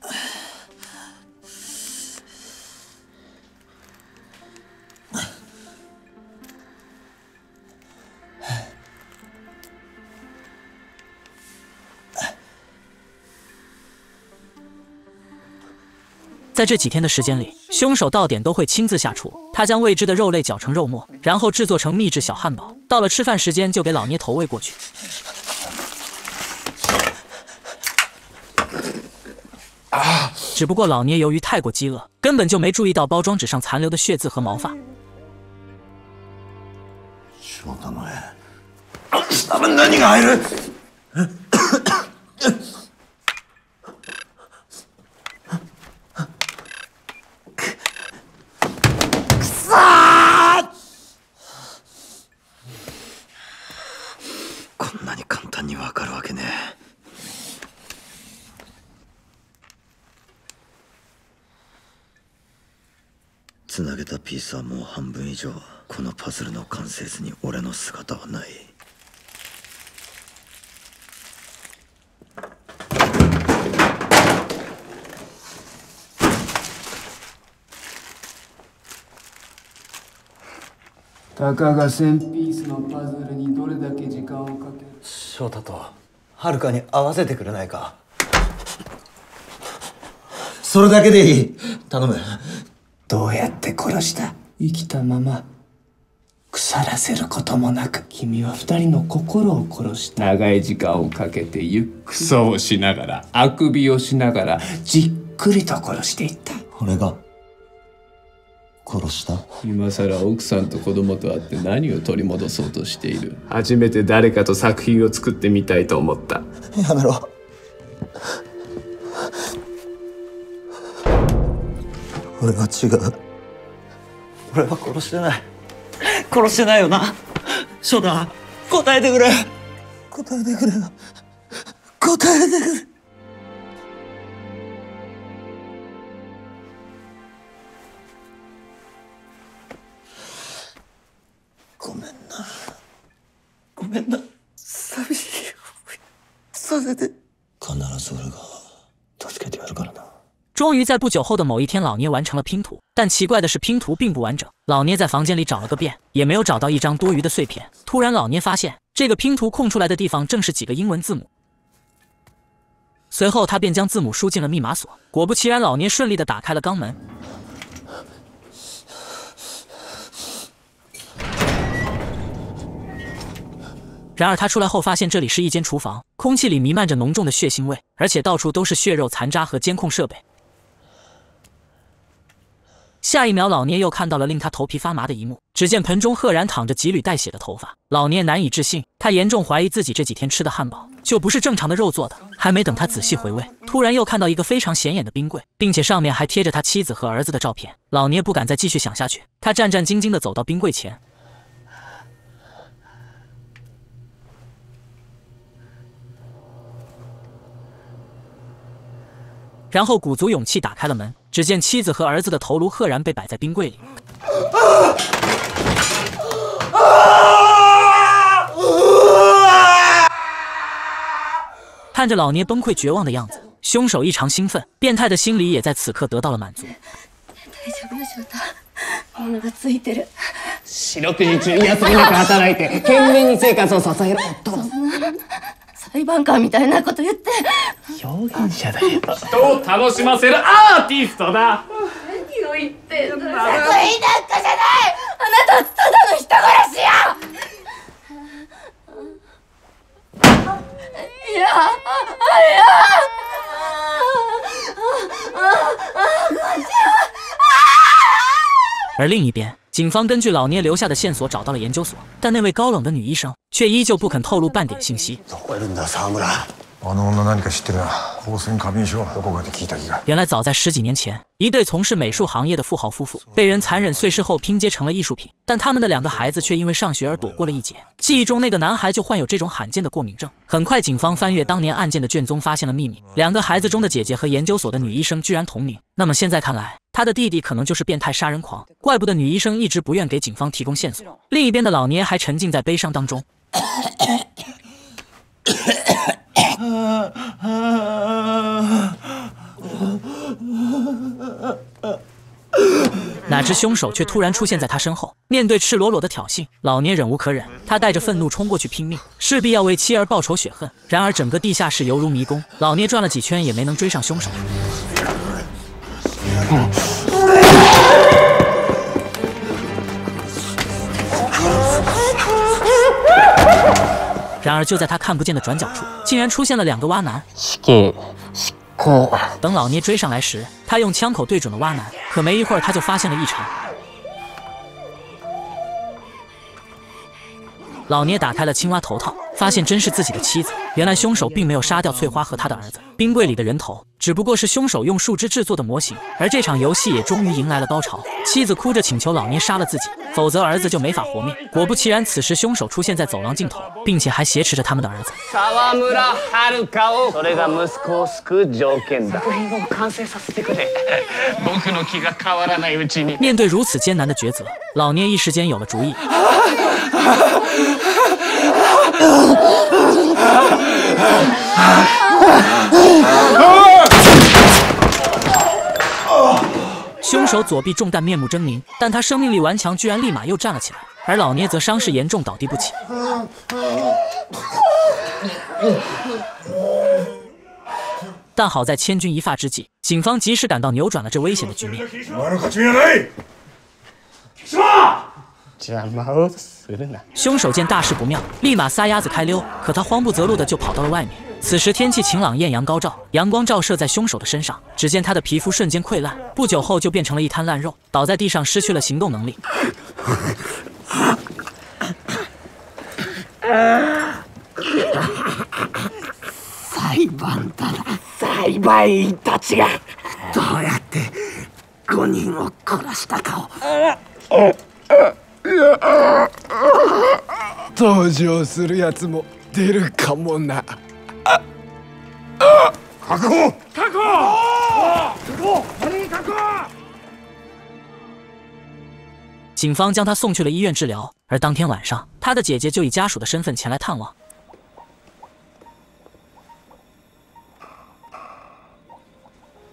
在这几天的时间里，凶手到点都会亲自下厨。他将未知的肉类搅成肉末，然后制作成秘制小汉堡。到了吃饭时间，就给老聂投喂过去。啊！只不过老聂由于太过饥饿，根本就没注意到包装纸上残留的血渍和毛发。 翔太の絵。下面何が入る？こんなに簡単にわかるわけねえ。つなげたピースはもう半分以上。このパズルの完成図に俺の姿はない。 たかがせんピースのパズルにどれだけ時間をかける？ 翔太とはるかに合わせてくれないか。それだけでいい。頼む。 どうやって殺した？生きたまま腐らせることもなく、君は二人の心を殺した。長い時間をかけてゆっくりクソをしながら、あくびをしながらじっくりと殺していった。 俺が殺した？ 今さら奥さんと子供と会って何を取り戻そうとしている？初めて誰かと作品を作ってみたいと思った。 やめろ。俺は違う。俺は殺してない。殺してないよな。翔太、答えてくれ。答えてくれ。答えてくれ。ごめんな。ごめんな。寂しい思いさせて。必ず俺が助けてやるからな。 终于在不久后的某一天，老聂完成了拼图，但奇怪的是拼图并不完整。老聂在房间里找了个遍，也没有找到一张多余的碎片。突然，老聂发现这个拼图空出来的地方正是几个英文字母。随后，他便将字母输进了密码锁。果不其然，老聂顺利地打开了肛门。然而他出来后发现这里是一间厨房，空气里弥漫着浓重的血腥味，而且到处都是血肉残渣和监控设备。下一秒，老聂又看到了令他头皮发麻的一幕，只见盆中赫然躺着几缕带血的头发。老聂难以置信，他严重怀疑自己这几天吃的汉堡就不是正常的肉做的。还没等他仔细回味，突然又看到一个非常显眼的冰柜，并且上面还贴着他妻子和儿子的照片。老聂不敢再继续想下去，他战战兢兢地走到冰柜前。然后鼓足勇气打开了门，只见妻子和儿子的头颅赫然被摆在冰柜里。看着老聂崩溃绝望的样子，凶手异常兴奋，变态的心理也在此刻得到了满足。 四六時中休みなく働いて懸命に生活を支える夫。 裁判官みたいなこと言って。 表現者だよ。人を楽しませるアーティストだ。 何を言ってんの。作品なんかじゃない。あなたただの人殺しや。いや、いや。 而另一边，警方根据老聂留下的线索找到了研究所，但那位高冷的女医生却依旧不肯透露半点信息。 あの女何か知ってるな。香水過敏症どこかで聞いた気が。 原来早在十几年前，一对从事美术行业的富豪夫妇被人残忍碎尸后拼接成了艺术品，但他们的两个孩子却因为上学而躲过了一劫。记忆中那个男孩就患有这种罕见的过敏症。很快，警方翻阅当年案件的卷宗，发现了秘密：两个孩子中的姐姐和研究所的女医生居然同名。那么现在看来，他的弟弟可能就是变态杀人狂，怪不得女医生一直不愿给警方提供线索。另一边的老聂还沉浸在悲伤当中。哪知凶手却突然出现在他身后。面对赤裸裸的挑衅，老聂忍无可忍，他带着愤怒冲过去拼命，势必要为妻儿报仇雪恨。然而整个地下室犹如迷宫，老聂转了几圈也没能追上凶手。然而就在他看不见的转角处，竟然出现了两个蛙男。等老聂追上来时，他用枪口对准了蛙男，可没一会儿他就发现了异常。老聂打开了青蛙头套，发现真是自己的妻子。原来凶手并没有杀掉翠花和他的儿子，冰柜里的人头只不过是凶手用树枝制作的模型。而这场游戏也终于迎来了高潮，妻子哭着请求老聂杀了自己，否则儿子就没法活命。果不其然，此时凶手出现在走廊尽頭，并且还挟持着他们的儿子。 沢村遥を、それが息子を救う条件だ。作品を完成させてくれ。僕の気が変わらないうちに。 面对如此艰难的抉择，老聂一时间有了主意。凶手左臂中弹，面目狰狞，但他生命力顽强，居然立马又站了起来。而老聂则伤势严重，倒地不起。但好在千钧一发之际，警方及时赶到，扭转了这危险的局面。凶手见大事不妙，立马撒丫子开溜，可他慌不择路的就跑到了外面。此时天气晴朗，艳阳高照，阳光照射在凶手的身上，只见他的皮肤瞬间溃烂，不久后就变成了一滩烂肉，倒在地上失去了行動能力。 裁判だな。裁判員たちがどうやってごにんを殺したかを。 登場するやつも出るかもな。 確保！ 確保！確保！確保！ 警方将他送去了医院治疗，而当天晚上，他的姐姐就以家属的身份前来探望。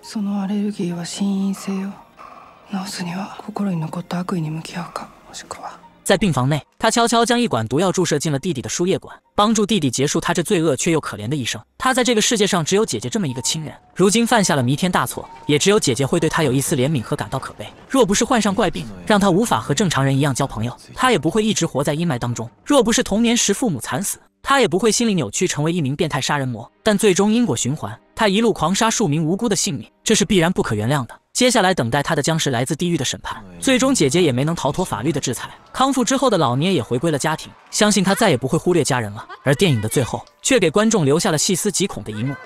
そのアレルギーは心因性よ。治すには心に残った悪意に向き合うか、もしくは。 在病房内，他悄悄将一管毒药注射进了弟弟的输液管，帮助弟弟结束他这罪恶却又可怜的一生。他在这个世界上只有姐姐这么一个亲人，如今犯下了弥天大错，也只有姐姐会对他有一丝怜悯和感到可悲。若不是患上怪病，让他无法和正常人一样交朋友，他也不会一直活在阴霾当中。若不是童年时父母惨死，他也不会心理扭曲成为一名变态杀人魔。但最终因果循环，他一路狂杀数名无辜的性命，这是必然不可原谅的。接下来等待他的将是来自地狱的审判。最终姐姐也没能逃脱法律的制裁，康复之后的老聂也回归了家庭，相信他再也不会忽略家人了。而电影的最后却给观众留下了细思极恐的一幕。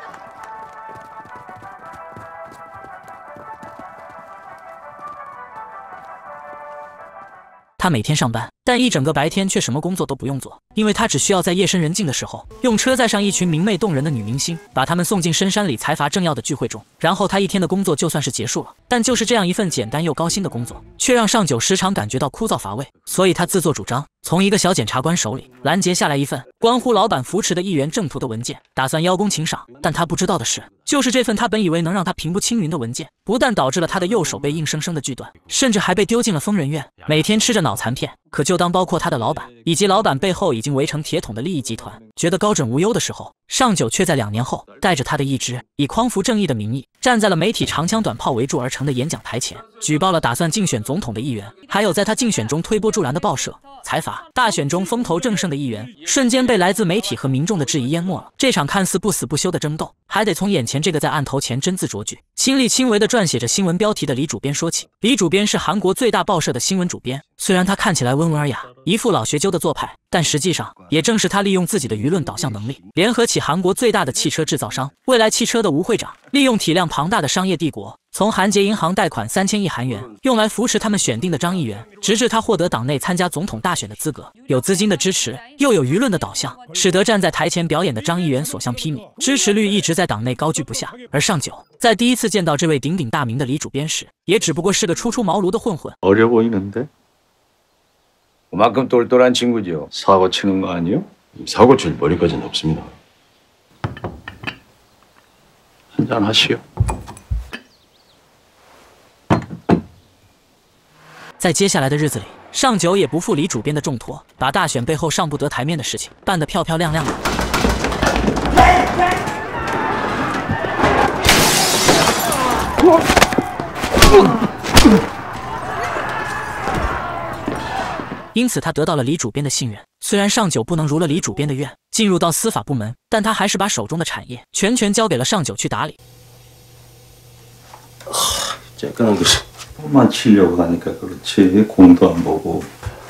他每天上班，但一整个白天却什么工作都不用做，因为他只需要在夜深人静的时候，用车载上一群明媚动人的女明星，把她们送进深山里财阀政要的聚会中，然后他一天的工作就算是结束了。但就是这样一份简单又高薪的工作，却让上九时常感觉到枯燥乏味，所以他自作主张从一个小检察官手里拦截下来一份关乎老板扶持的议员正途的文件，打算邀功请赏。但他不知道的是，就是这份他本以为能让他平步青云的文件，不但导致了他的右手被硬生生的锯断，甚至还被丢进了疯人院，每天吃着脑残片。可就当包括他的老板以及老板背后已经围成铁桶的利益集团觉得高枕无忧的时候，上九却在两年后带着他的意志，以匡扶正义的名义，站在了媒体长枪短炮围住而成的演讲台前，举报了打算竞选总统的议员，还有在他竞选中推波助澜的报社、财阀。大选中风头正盛的议员，瞬间被来自媒体和民众的质疑淹没了。这场看似不死不休的争斗，还得从眼前这个在案头前真字酌句、亲力亲为地撰写着新闻标题的李主编说起。李主编是韩国最大报社的新闻主编，虽然他看起来温文尔雅，一副老学究的做派，但实际上也正是他利用自己的舆论导向能力，联合起韩国最大的汽车制造商蔚来汽车的吴会长，利用体量庞大的商业帝国，从韩捷银行贷款三千亿韩元，用来扶持他们选定的张议员，直至他获得党内参加总统大选的资格。有资金的支持，又有舆论的导向，使得站在台前表演的张议员所向披靡，支持率一直在党内高居不下。而上九在第一次见到这位鼎鼎大名的李主编时，也只不过是个初出茅庐的混混。 어려 보이는데? 그만큼 똘똘한 친구죠. 사고 치는 거 아니요? 사고 칠 머리까지는 없습니다. 한잔 하시오. 在接下来的日子里，上九也不负李主编的重托，把大选背后上不得台面的事情办得漂漂亮亮的。因此他得到了李主编的信任。虽然上九不能如了李主编的愿，进入到司法部门，但他还是把手中的产业全权交给了上九去打理。 쬐끈한 것이 뽀만 치려고 하니까 그렇지 공도 안 보고.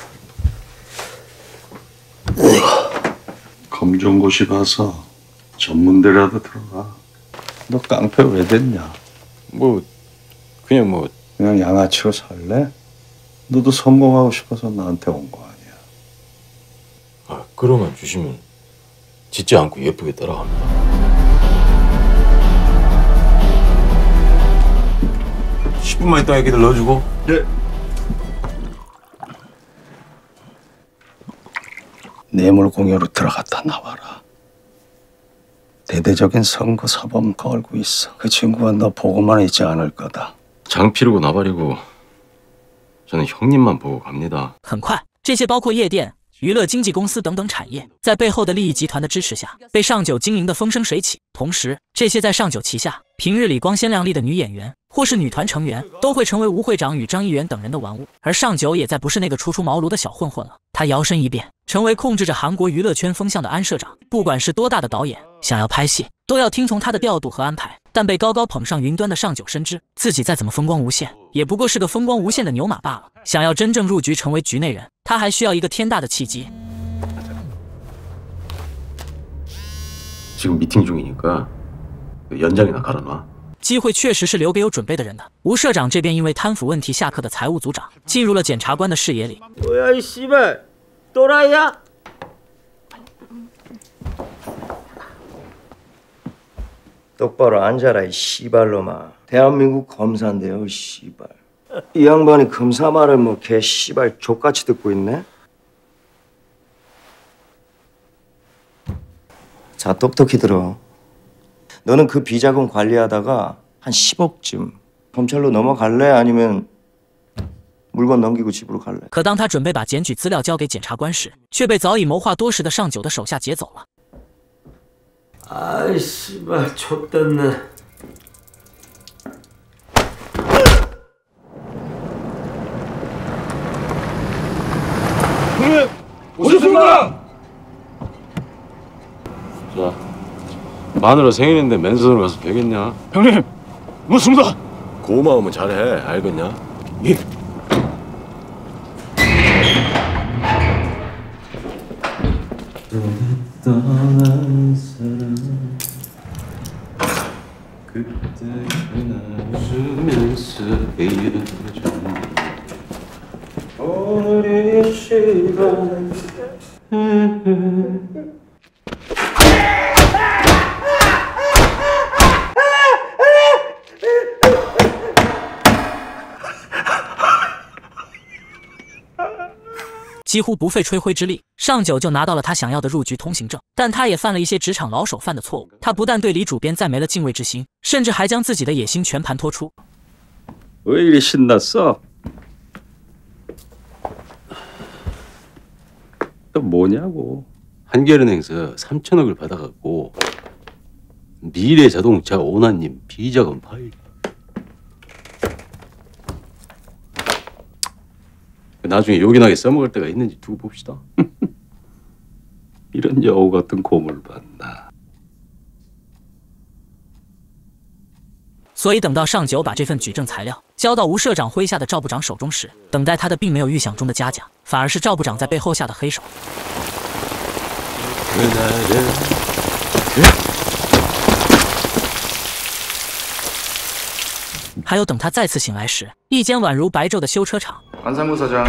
검정고시 가서 전문대라도 들어가. 너 깡패 왜 됐냐? 뭐 그냥 뭐 그냥 양아치로 살래? 너도 성공하고 싶어서 나한테 온 거 아니야? 아, 그러면 주시면 짖지 않고 예쁘게 따라갑니다. 십 분만 있다 애기들 넣어주고. 네. 뇌물 공여로 들어갔다 나와라. 대대적인 선거 사범 걸고 있어. 그 친구가 너 보고만 있지 않을 거다. 장 피르고 나발이고 저는 형님만 보고 갑니다. 很快，这些包括夜店、娱乐经纪公司等等产业，在背后的利益集团的支持下，被上九经营的风生水起。同时，这些在上九旗下平日里光鲜亮丽的女演员或是女团成员，都会成为吴会长与张议员等人的玩物。而上九也再不是那个初出茅庐的小混混了，他摇身一变，成为控制着韩国娱乐圈风向的安社长。不管是多大的导演，想要拍戏，都要听从他的调度和安排。但被高高捧上云端的上九深知，自己再怎么风光无限，也不过是个风光无限的牛马罢了。想要真正入局成为局内人，他还需要一个天大的契机。 지금 미팅 중이니까 연장이나 갈아놔. 机会确实是留给有准备的人的。吴社长这边因为贪腐问题下课的财务组长，进入了检察官的视野里。 뭐야 이 씨발 또라이야? 똑바로 앉아라 이 씨발놈아. 대한민국 검사인데요 씨발. 이 양반이 검사 말을 뭐 개 씨발 족같이 듣고 있네. 자 똑똑히 들어. 너는 그 비자금 관리하다가 한 십억쯤. 검찰로 넘어갈래? 아니면 물건 넘기고 집으로 갈래? 可当他准备把检举资料交给检察官时，却被早已谋划多时的上九的手下劫走了。 아이 씨발 좆됐네. 형님 오셨습니다. 자, 마누라 생일인데 맨손으로 가서 되겠냐? 형님 고맙습니다. 고마우면 잘해, 알겠냐? 예. 떠난 사람 그때 웃으면서 헤어져 오늘의 시간 几乎不费吹灰之力，上九就拿到了他想要的入局通行证。但他也犯了一些职场老手犯的错误，他不但对李主编再没了敬畏之心，甚至还将自己的野心全盘托出。 왜 이리 신났어? 또 뭐냐고? 한겨레은행에서 삼천억을 받아갖고 미래자동차 오나님 비자금 파일. 나중에 요긴하게 써먹을 때가 있는지 두고 봅시다. 이런 여우 같은 고물 봤나? 所以等到上九把这份举证材料交到吴社长麾下的赵部长手中时，等待他的并没有预想中的嘉奖，反而是赵部长在背后下的黑手。还有等他再次醒来时，一间宛如白昼的修车厂。 안상구 사장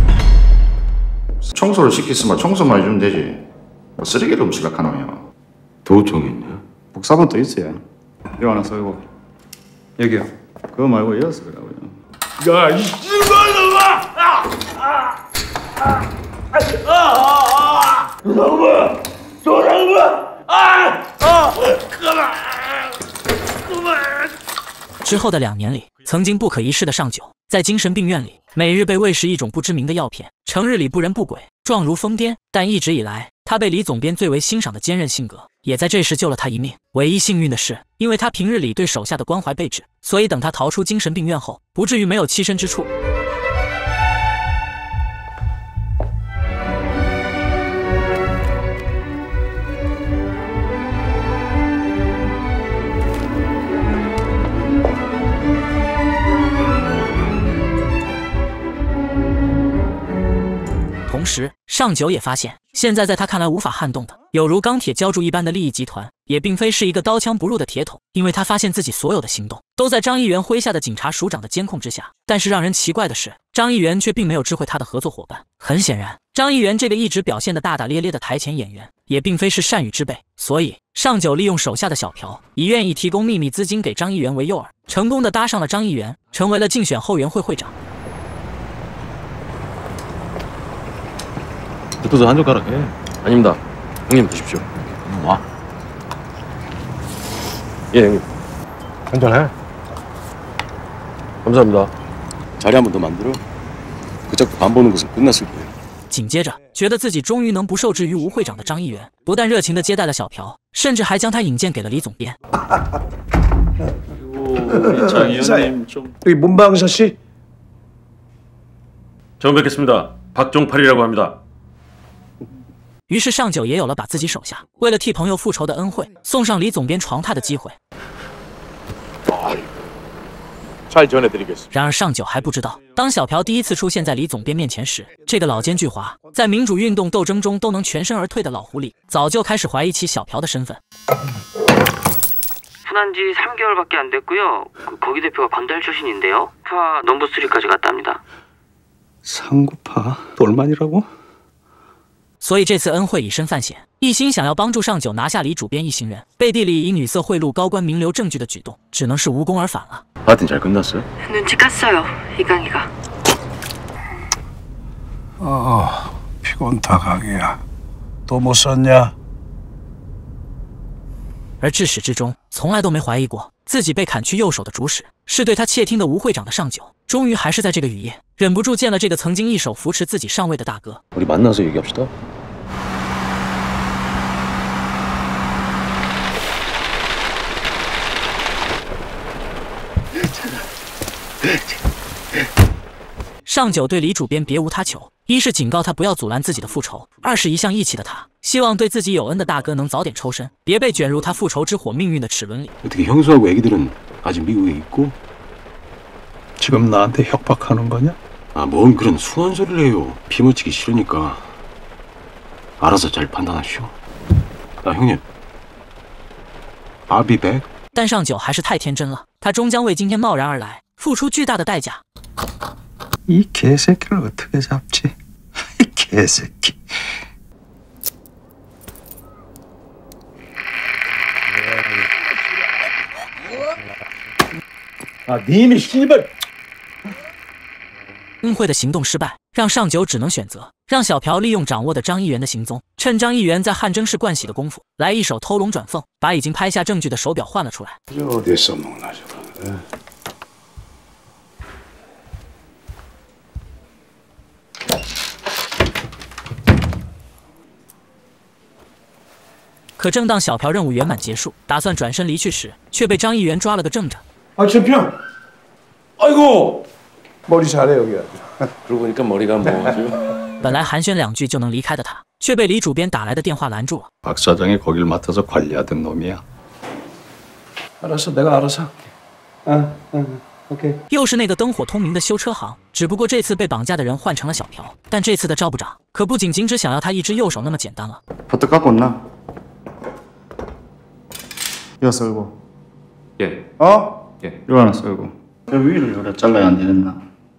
청소를 시켰으면 청소만 해주면 되지 뭐 쓰레기를 훔치락하노요. 도청이 있냐? 복사본도 있어요. 이거 하나 써이고 여기요. 그거 말고 이어서 그러고요. 야, 이 씨발놈아! 아! 아! 아! 아! 아! 도장부! 도장부! 아! 아! 그만! 그만! 之后的两年里，曾经不可一世的上九，在精神病院里，每日被喂食一种不知名的药片，成日里不人不鬼，状如疯癫。但一直以来，他被李总编最为欣赏的坚韧性格，也在这时救了他一命。唯一幸运的是，因为他平日里对手下的关怀备至，所以等他逃出精神病院后，不至于没有栖身之处。 同时，上九也发现，现在在他看来无法撼动的，有如钢铁浇筑一般的利益集团，也并非是一个刀枪不入的铁桶。因为他发现自己所有的行动都在张议员麾下的警察署长的监控之下。但是让人奇怪的是，张议员却并没有知会他的合作伙伴。很显然，张议员这个一直表现得大大咧咧的台前演员，也并非是善语之辈。所以，上九利用手下的小朴，以愿意提供秘密资金给张议员为诱饵，成功的搭上了张议员，成为了竞选后援会会长。 붙어서 한 젓가락 해. 아닙니다. 형님 드십시오. 와. 예, 형님. 한잔해. 감사합니다. 자리 한 번 더 만들어. 그 자꾸 반 보는 것은 끝났을 거예요. 紧接着，觉得自己终于能不受制于吴会长的张议员，不但热情地接待了小朴，甚至还将他引荐给了李总编。 장 의원님 좀. 여기 문방사 씨. 처음 뵙겠습니다. 박종팔이라고 합니다. 于是上九也有了把自己手下为了替朋友复仇的恩惠送上李总编床榻的机会。然而上九还不知道，当小朴第一次出现在李总编面前时，这个老奸巨猾，在民主运动斗争中都能全身而退的老狐狸，早就开始怀疑起小朴的身份。 순한 지 삼 개월밖에 안 됐고요. 그 거기 대표가 건달 출신인데요. 파 넘버 삼까지 갔답니다. 상구파 돌만이라고? 所以这次恩惠以身犯险，一心想要帮助上九拿下李主编一行人，背地里以女色贿赂高官名流证据的举动，只能是无功而返了。 파티는 잘 끝났어요? 눈치 깠어요, 이강이가. 어, 피곤 다 가게야. 또 못 썼냐? 而至始至终，从来都没怀疑过自己被砍去右手的主使是对他窃听的吴会长的上酒。终于还是在这个雨夜，忍不住见了这个曾经一手扶持自己上位的大哥。 우리 만나서 얘기합시다. 上九对李主编别无他求，一是警告他不要阻拦自己的复仇，二是一向义气的他希望对自己有恩的大哥能早点抽身，别被卷入他复仇之火命运的齿轮里。 어떻게 형수하고 애기들은 아직 미국에 있고? 지금 나한테 협박하는 거냐? 아, 뭔 그런 순한 소리를 해요. 피 묻히기 싫으니까 알아서 잘 판단하시오. 아, 형님, I'll be back. 但上九还是太天真了，他终将为今天贸然而来付出巨大的代价。 이 개새끼를 어떻게 잡지? 이 개새끼. 아, 님이 씨발. 恩惠的行动失败，让上九只能选择让小朴利用掌握的张议员的行踪，趁张议员在汗蒸式盥洗的功夫，来一手偷龙转凤，把已经拍下证据的手表换了出来。 어디 써먹나 저거. 可正当小朴任务圆满结束，打算转身离去时，却被张议员抓了个正着。 아, 챔피언. 아이고. 머리 잘해 여기. 그러고 보니까 머리가 뭐 아주. 本来寒暄两句就能离开的他，却被李主编打来的电话拦住了。 박 사장이 거길 맡아서 관리하던 놈이야. 알았어, 내가 알아서. 응, 응, 오케이. 又是那个灯火通明的修车行，只不过这次被绑架的人换成了小朴。但这次的赵部长可不仅仅只想要他一只右手那么简单了。 버터 갖고 온나? 이거 썰고. 예. 어? 예. 이거 하나 썰고. 저 위를 요래 잘라야 안 되겠나?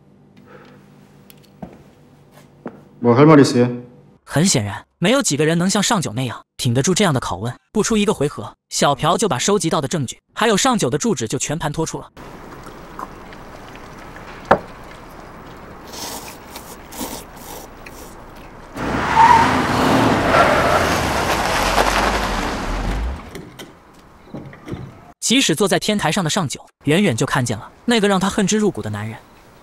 뭐 할 말 있어요? 很显然，没有几个人能像上九那样挺得住这样的拷问。不出一个回合，小朴就把收集到的证据，还有上九的住址就全盘托出了。 即使坐在天台上的上九，远远就看见了那个让他恨之入骨的男人。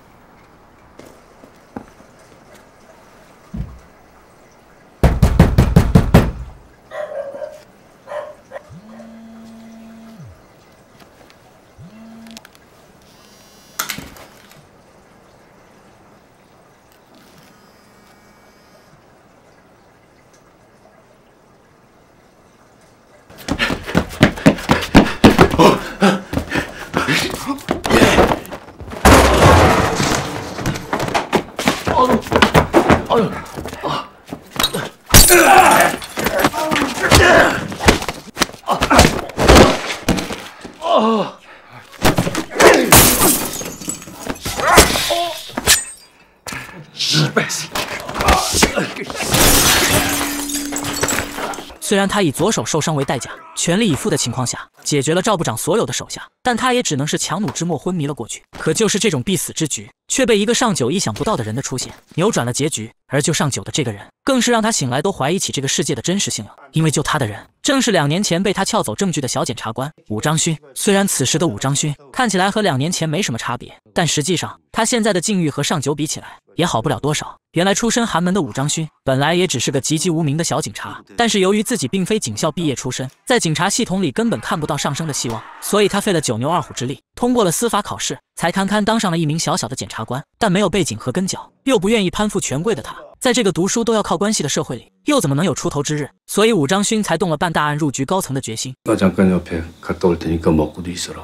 虽然他以左手受伤为代价，全力以赴的情况下解决了赵部长所有的手下，但他也只能是强弩之末昏迷了过去。可就是这种必死之局，却被一个上九意想不到的人的出现扭转了结局。而救上九的这个人，更是让他醒来都怀疑起这个世界的真实性了。因为救他的人，正是两年前被他撬走证据的小检察官武章勋。虽然此时的武章勋看起来和两年前没什么差别，但实际上他现在的境遇和上九比起来，也好不了多少。原来出身寒门的武章勋，本来也只是个籍籍无名的小警察，但是由于自己并非警校毕业出身，在警察系统里根本看不到上升的希望，所以他费了九牛二虎之力，通过了司法考试，才堪堪当上了一名小小的检察官。但没有背景和根脚，又不愿意攀附权贵的他，在这个读书都要靠关系的社会里，又怎么能有出头之日？所以武章勋才动了办大案入局高层的决心。 나 잠깐 옆에 갔다 올 테니까 먹고도 있어라.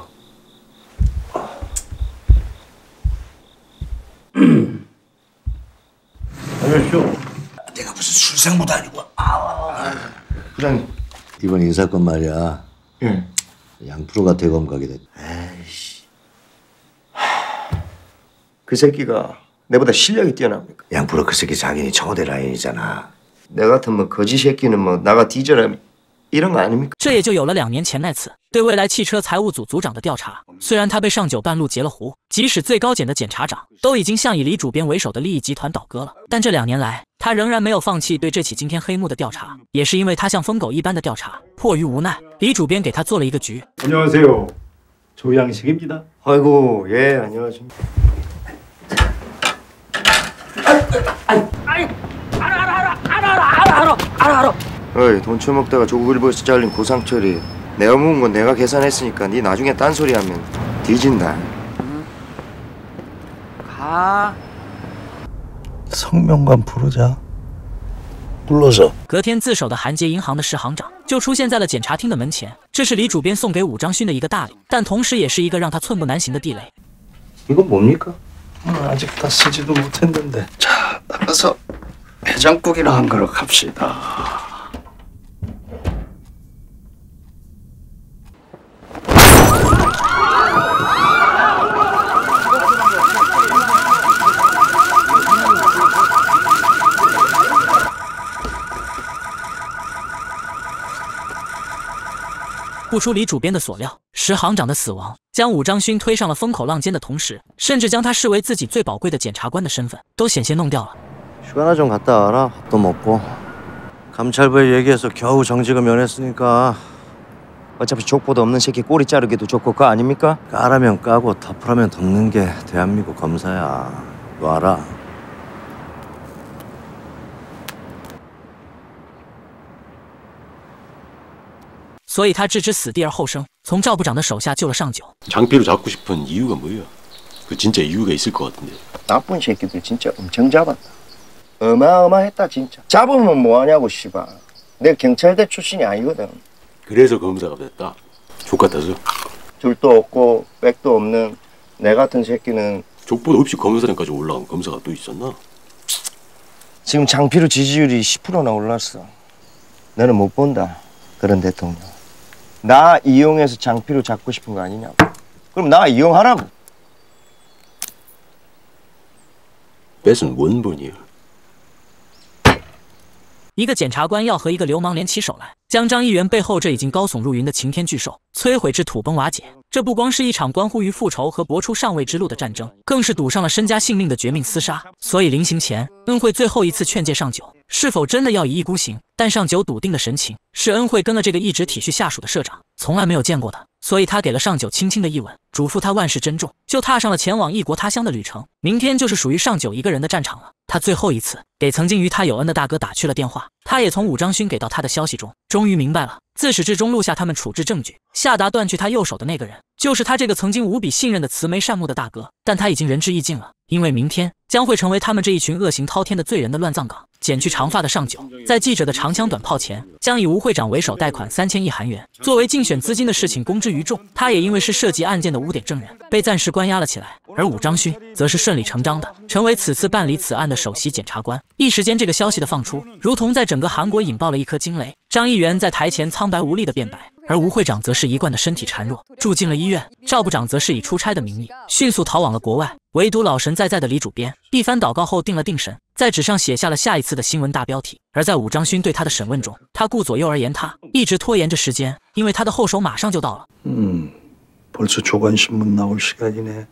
내가 무슨 술상무도 아니고. 부장님 이번 이 사건 말이야. 예. 양프로가 대검 가게 됐. 에이씨. 그 새끼가 내보다 실력이 뛰어납니까? 양프로 그 새끼 자기네 청와대 라인이잖아. 내 같은 뭐 거지 새끼는 뭐 나가 뒤져라 이런 거 아닙니까? 这也就有了两年前那次对未来汽车财务组组长的调查。虽然他被上九半路截了胡，即使最高检的检察长都已经向以李主编为首的利益集团倒戈了，但这两年来，他仍然没有放弃对这起惊天黑幕的调查。也是因为他像疯狗一般的调查，迫于无奈，李主编给他做了一个局。 안녕하세요. 조양식입니다. 아이고, 예, 안녕하십니까. 아이, 알아 알아 알아 알아 알아 알아 알아 알아. 어이, 돈 처먹다가 조국일보에서 잘린 고상철이 내가 묵은 건 내가 계산했으니까 네 나중에 딴소리하면 뒤진다. 응. 가. 성명관 부르자. 불러서。 隔天自首的韩杰银行的市行长就出现在了检察厅的门前，这是李主编送给武章勋的一个大礼，但同时也是一个让他寸步难行的地雷。 이건 뭡니까? 아직 다 쓰지도 못했는데. 자, 나가서 해장국이나 한 그릇 합시다. 不出李主编的所料，石行长的死亡将武章勋推上了风口浪尖的同时，甚至将他视为自己最宝贵的检察官的身份都险些弄掉了。 휴가나 좀 갔다 와라. 또 먹고. 감찰부에 얘기해서 겨우 정직을 면했으니까. 어차피 족보도 없는 새끼 꼬리 자르기도 좋고 그거 아닙니까? 까라면 까고 덮으라면 덮는 게 대한민국 검사야. 너 알아? 所以他置之死地而后生，从赵部长的手下救了上九。 장피로 잡고 싶은 이유가 뭐예요? 그 진짜 이유가 있을 것 같은데. 나쁜 새끼들 진짜 엄청 잡았다. 어마어마했다 진짜. 잡으면 뭐하냐고 씨발. 내가 경찰대 출신이 아니거든. 그래서 검사가 됐다. 족같아서. 둘도 없고 백도 없는 내 같은 새끼는 족보도 없이 검사장까지 올라간 검사가 또 있었나? 지금 장피로 지지율이 십 퍼센트나 올랐어. 너는 못 본다. 그런 대통령. 나 이용해서 장피로 잡고 싶은 거 아니냐고. 그럼 나 이용하라고. 뺏은 원본이야. 一个检察官要和一个流氓联起手来，将张议员背后这已经高耸入云的擎天巨兽摧毁至土崩瓦解。这不光是一场关乎于复仇和搏出上位之路的战争，更是赌上了身家性命的绝命厮杀。所以临行前，恩惠最后一次劝诫上九，是否真的要一意孤行？但上九笃定的神情，是恩惠跟了这个一直体恤下属的社长从来没有见过的。所以他给了上九轻轻的一吻，嘱咐他万事珍重，就踏上了前往异国他乡的旅程。明天就是属于上九一个人的战场了。他最后一次给曾经与他有恩的大哥打去了电话，他也从武章勋给到他的消息中，终于明白了，自始至终录下他们处置证据，下达断去他右手的那个人，就是他这个曾经无比信任的慈眉善目的大哥。但他已经仁至义尽了，因为明天将会成为他们这一群恶行滔天的罪人的乱葬岗。剪去长发的上九，在记者的长枪短炮前，将以吴会长为首贷款三千亿韩元，作为竞选资金的事情公之于众。他也因为是涉及案件的污点证人，被暂时关押了起来。而武章勋则是顺理成章的成为此次办理此案的首席检察官。一时间，这个消息的放出，如同在整个韩国引爆了一颗惊雷。张议员在台前苍白无力的辩白，而吴会长则是一贯的身体孱弱，住进了医院。赵部长则是以出差的名义迅速逃往了国外。唯独老神在在的李主编一番祷告后定了定神，在纸上写下了下一次的新闻大标题。而在武章勋对他的审问中，他顾左右而言他，一直拖延着时间，因为他的后手马上就到了。 음, 벌써 조간신문 나올 시간이네.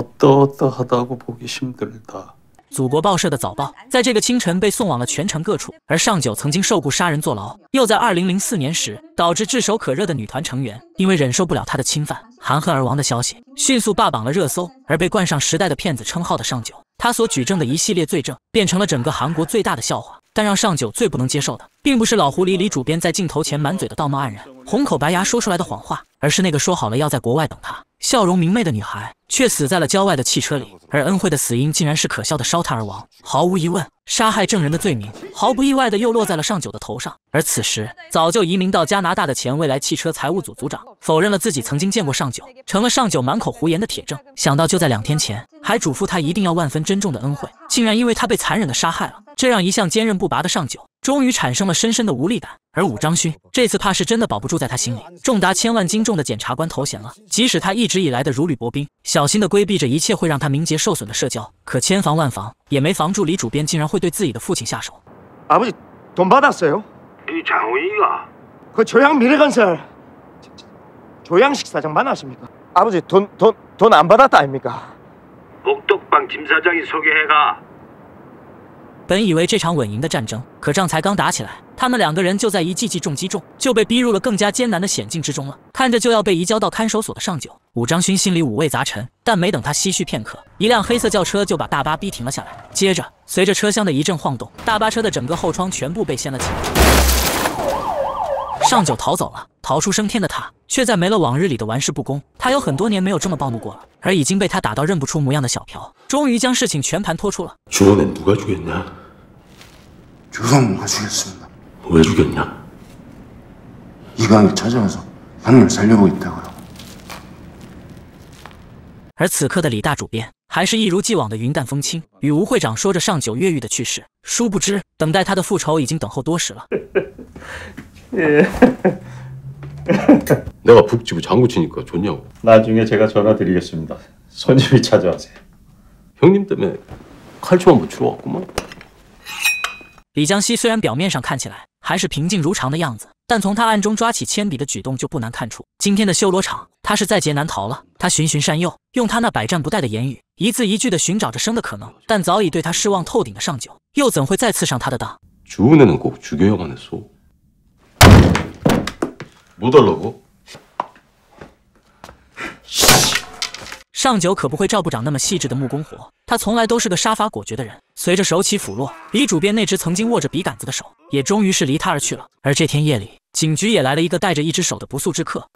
어떠어떠하다고 보기 힘들다. 祖国报社的早报在这个清晨被送往了全城各处，而上九曾经受雇杀人坐牢，又在二零零四年时导致炙手可热的女团成员因为忍受不了他的侵犯含恨而亡的消息，迅速霸榜了热搜。而被冠上时代的骗子称号的上九，他所举证的一系列罪证变成了整个韩国最大的笑话。但让上九最不能接受的，并不是老狐狸李主编在镜头前满嘴的道貌岸然、红口白牙说出来的谎话，而是那个说好了要在国外等他、笑容明媚的女孩，却死在了郊外的汽车里。而恩惠的死因竟然是可笑的烧炭而亡。毫无疑问，杀害证人的罪名毫不意外的又落在了上九的头上。而此时，早就移民到加拿大的前未来汽车财务组组长否认了自己曾经见过上九，成了上九满口胡言的铁证。想到就在两天前，还嘱咐他一定要万分珍重的恩惠，竟然因为他被残忍的杀害了，这让一向坚韧不拔的上九终于产生了深深的无力感。而武章勋这次怕是真的保不住在他心里重达千万斤重的检察官头衔了。即使他一直以来的如履薄冰，小心的规避着一切会让他名节受损的社交，可千防万防也没防住李主编竟然会对自己的父亲下手。 아버지 돈 받았어요? 이 장호이가 그 조양 미래건설 조양식 사장 만나십니까? 아버지 돈 돈 돈 안 받았다 아닙니까? 복덕방 짐 사장이 소개해가. 本以为这场稳赢的战争，可仗才刚打起来，他们两个人就在一记记中击中，就被逼入了更加艰难的险境之中了。看着就要被移交到看守所的上九，武章勋心里五味杂陈，但没等他唏嘘片刻，一辆黑色轿车就把大巴逼停了下来。接着，随着车厢的一阵晃动，大巴车的整个后窗全部被掀了起来。上九逃走了，逃出升天的他，却在没了往日里的玩世不恭。他有很多年没有这么暴怒过了，而已经被他打到认不出模样的小朴，终于将事情全盘托出了。 주원엔 누가 죽였냐? 조성우가 죽였습니다. 왜 죽였냐? 이강이 찾아와서 형님 살려고 있다고요. 而此刻的李大主编还是一如既往的云淡风轻，与吴会长说着上九越狱的趣事。殊不知，等待他的复仇已经等候多时了。 내가 북지부 장구 치니까 좋냐고. 나중에 제가 전화 드리겠습니다. 손님이 찾아와세요. 형님 때문에 칼춤 한번 추러 왔구만. 李江西虽然表面上看起来还是平静如常的样子，但从他暗中抓起铅笔的举动就不难看出，今天的修罗场他是在劫难逃了。他循循善诱，用他那百战不殆的言语，一字一句的寻找着生的可能，但早已对他失望透顶的上九，又怎会再次上他的当？ 죽은 애는 꼭 죽여야만 했어. 뭐 달라고? 上九可不会赵部长那么细致的木工活，他从来都是个杀伐果决的人。随着手起斧落，李主编那只曾经握着笔杆子的手，也终于是离他而去了。而这天夜里，警局也来了一个带着一只手的不速之客。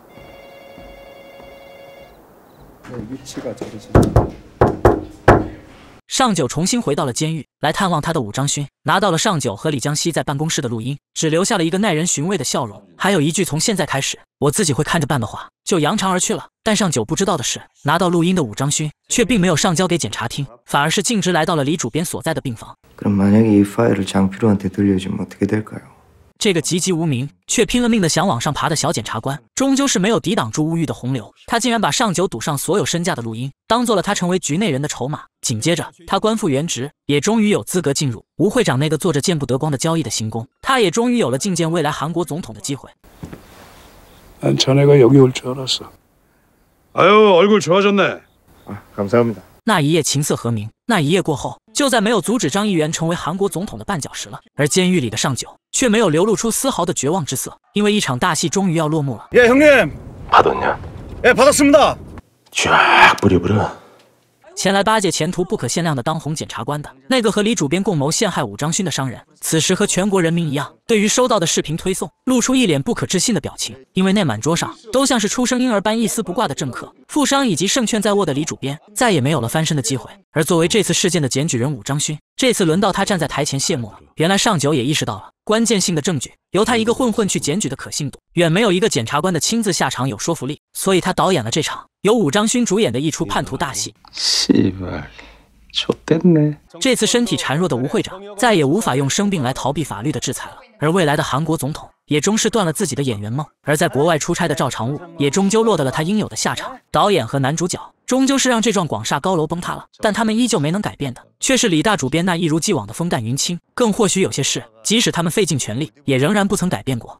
上九重新回到了监狱，来探望他的武章勋，拿到了上九和李江西在办公室的录音，只留下了一个耐人寻味的笑容，还有一句从现在开始我自己会看着办的话，就扬长而去了。但上九不知道的是，拿到录音的武章勋却并没有上交给检察厅，反而是径直来到了李主编所在的病房。 그럼 만약에 이 파일을 장필호한테 들려주면 어떻게 될까요? 这个籍籍无名却拼了命的想往上爬的小检察官，终究是没有抵挡住物欲的洪流。他竟然把上九赌上所有身价的录音，当做了他成为局内人的筹码。紧接着，他官复原职，也终于有资格进入吴会长那个做着见不得光的交易的行宫。他也终于有了觐见未来韩国总统的机会。 난 자네가 여기 올 줄 알았어. 아유, 얼굴 좋아졌네. 아, 감사합니다. 那一夜琴瑟和鸣，那一夜过后，就在没有阻止张议员成为韩国总统的绊脚石了。而监狱里的上九却没有流露出丝毫的绝望之色，因为一场大戏终于要落幕了。 예, 형님. 받았냐? 예, 받았습니다. 쫙 뿌려버려. 前来巴结前途不可限量的当红检察官的那个和李主编共谋陷害武章勋的商人，此时和全国人民一样，对于收到的视频推送，露出一脸不可置信的表情。因为那满桌上都像是出生婴儿般一丝不挂的政客、富商以及胜券在握的李主编，再也没有了翻身的机会。而作为这次事件的检举人武章勋，这次轮到他站在台前谢幕了。原来上九也意识到了关键性的证据由他一个混混去检举的可信度远没有一个检察官的亲自下场有说服力，所以他导演了这场由武章勋主演的一出叛徒大戏。 씨발, 좆됐네. 这次身体孱弱的吴会长再也无法用生病来逃避法律的制裁了，而未来的韩国总统也终是断了自己的演员梦。而在国外出差的赵长武也终究落得了他应有的下场。导演和男主角终究是让这幢广厦高楼崩塌了，但他们依旧没能改变的，却是李大主编那一如既往的风淡云轻。更或许有些事，即使他们费尽全力，也仍然不曾改变过。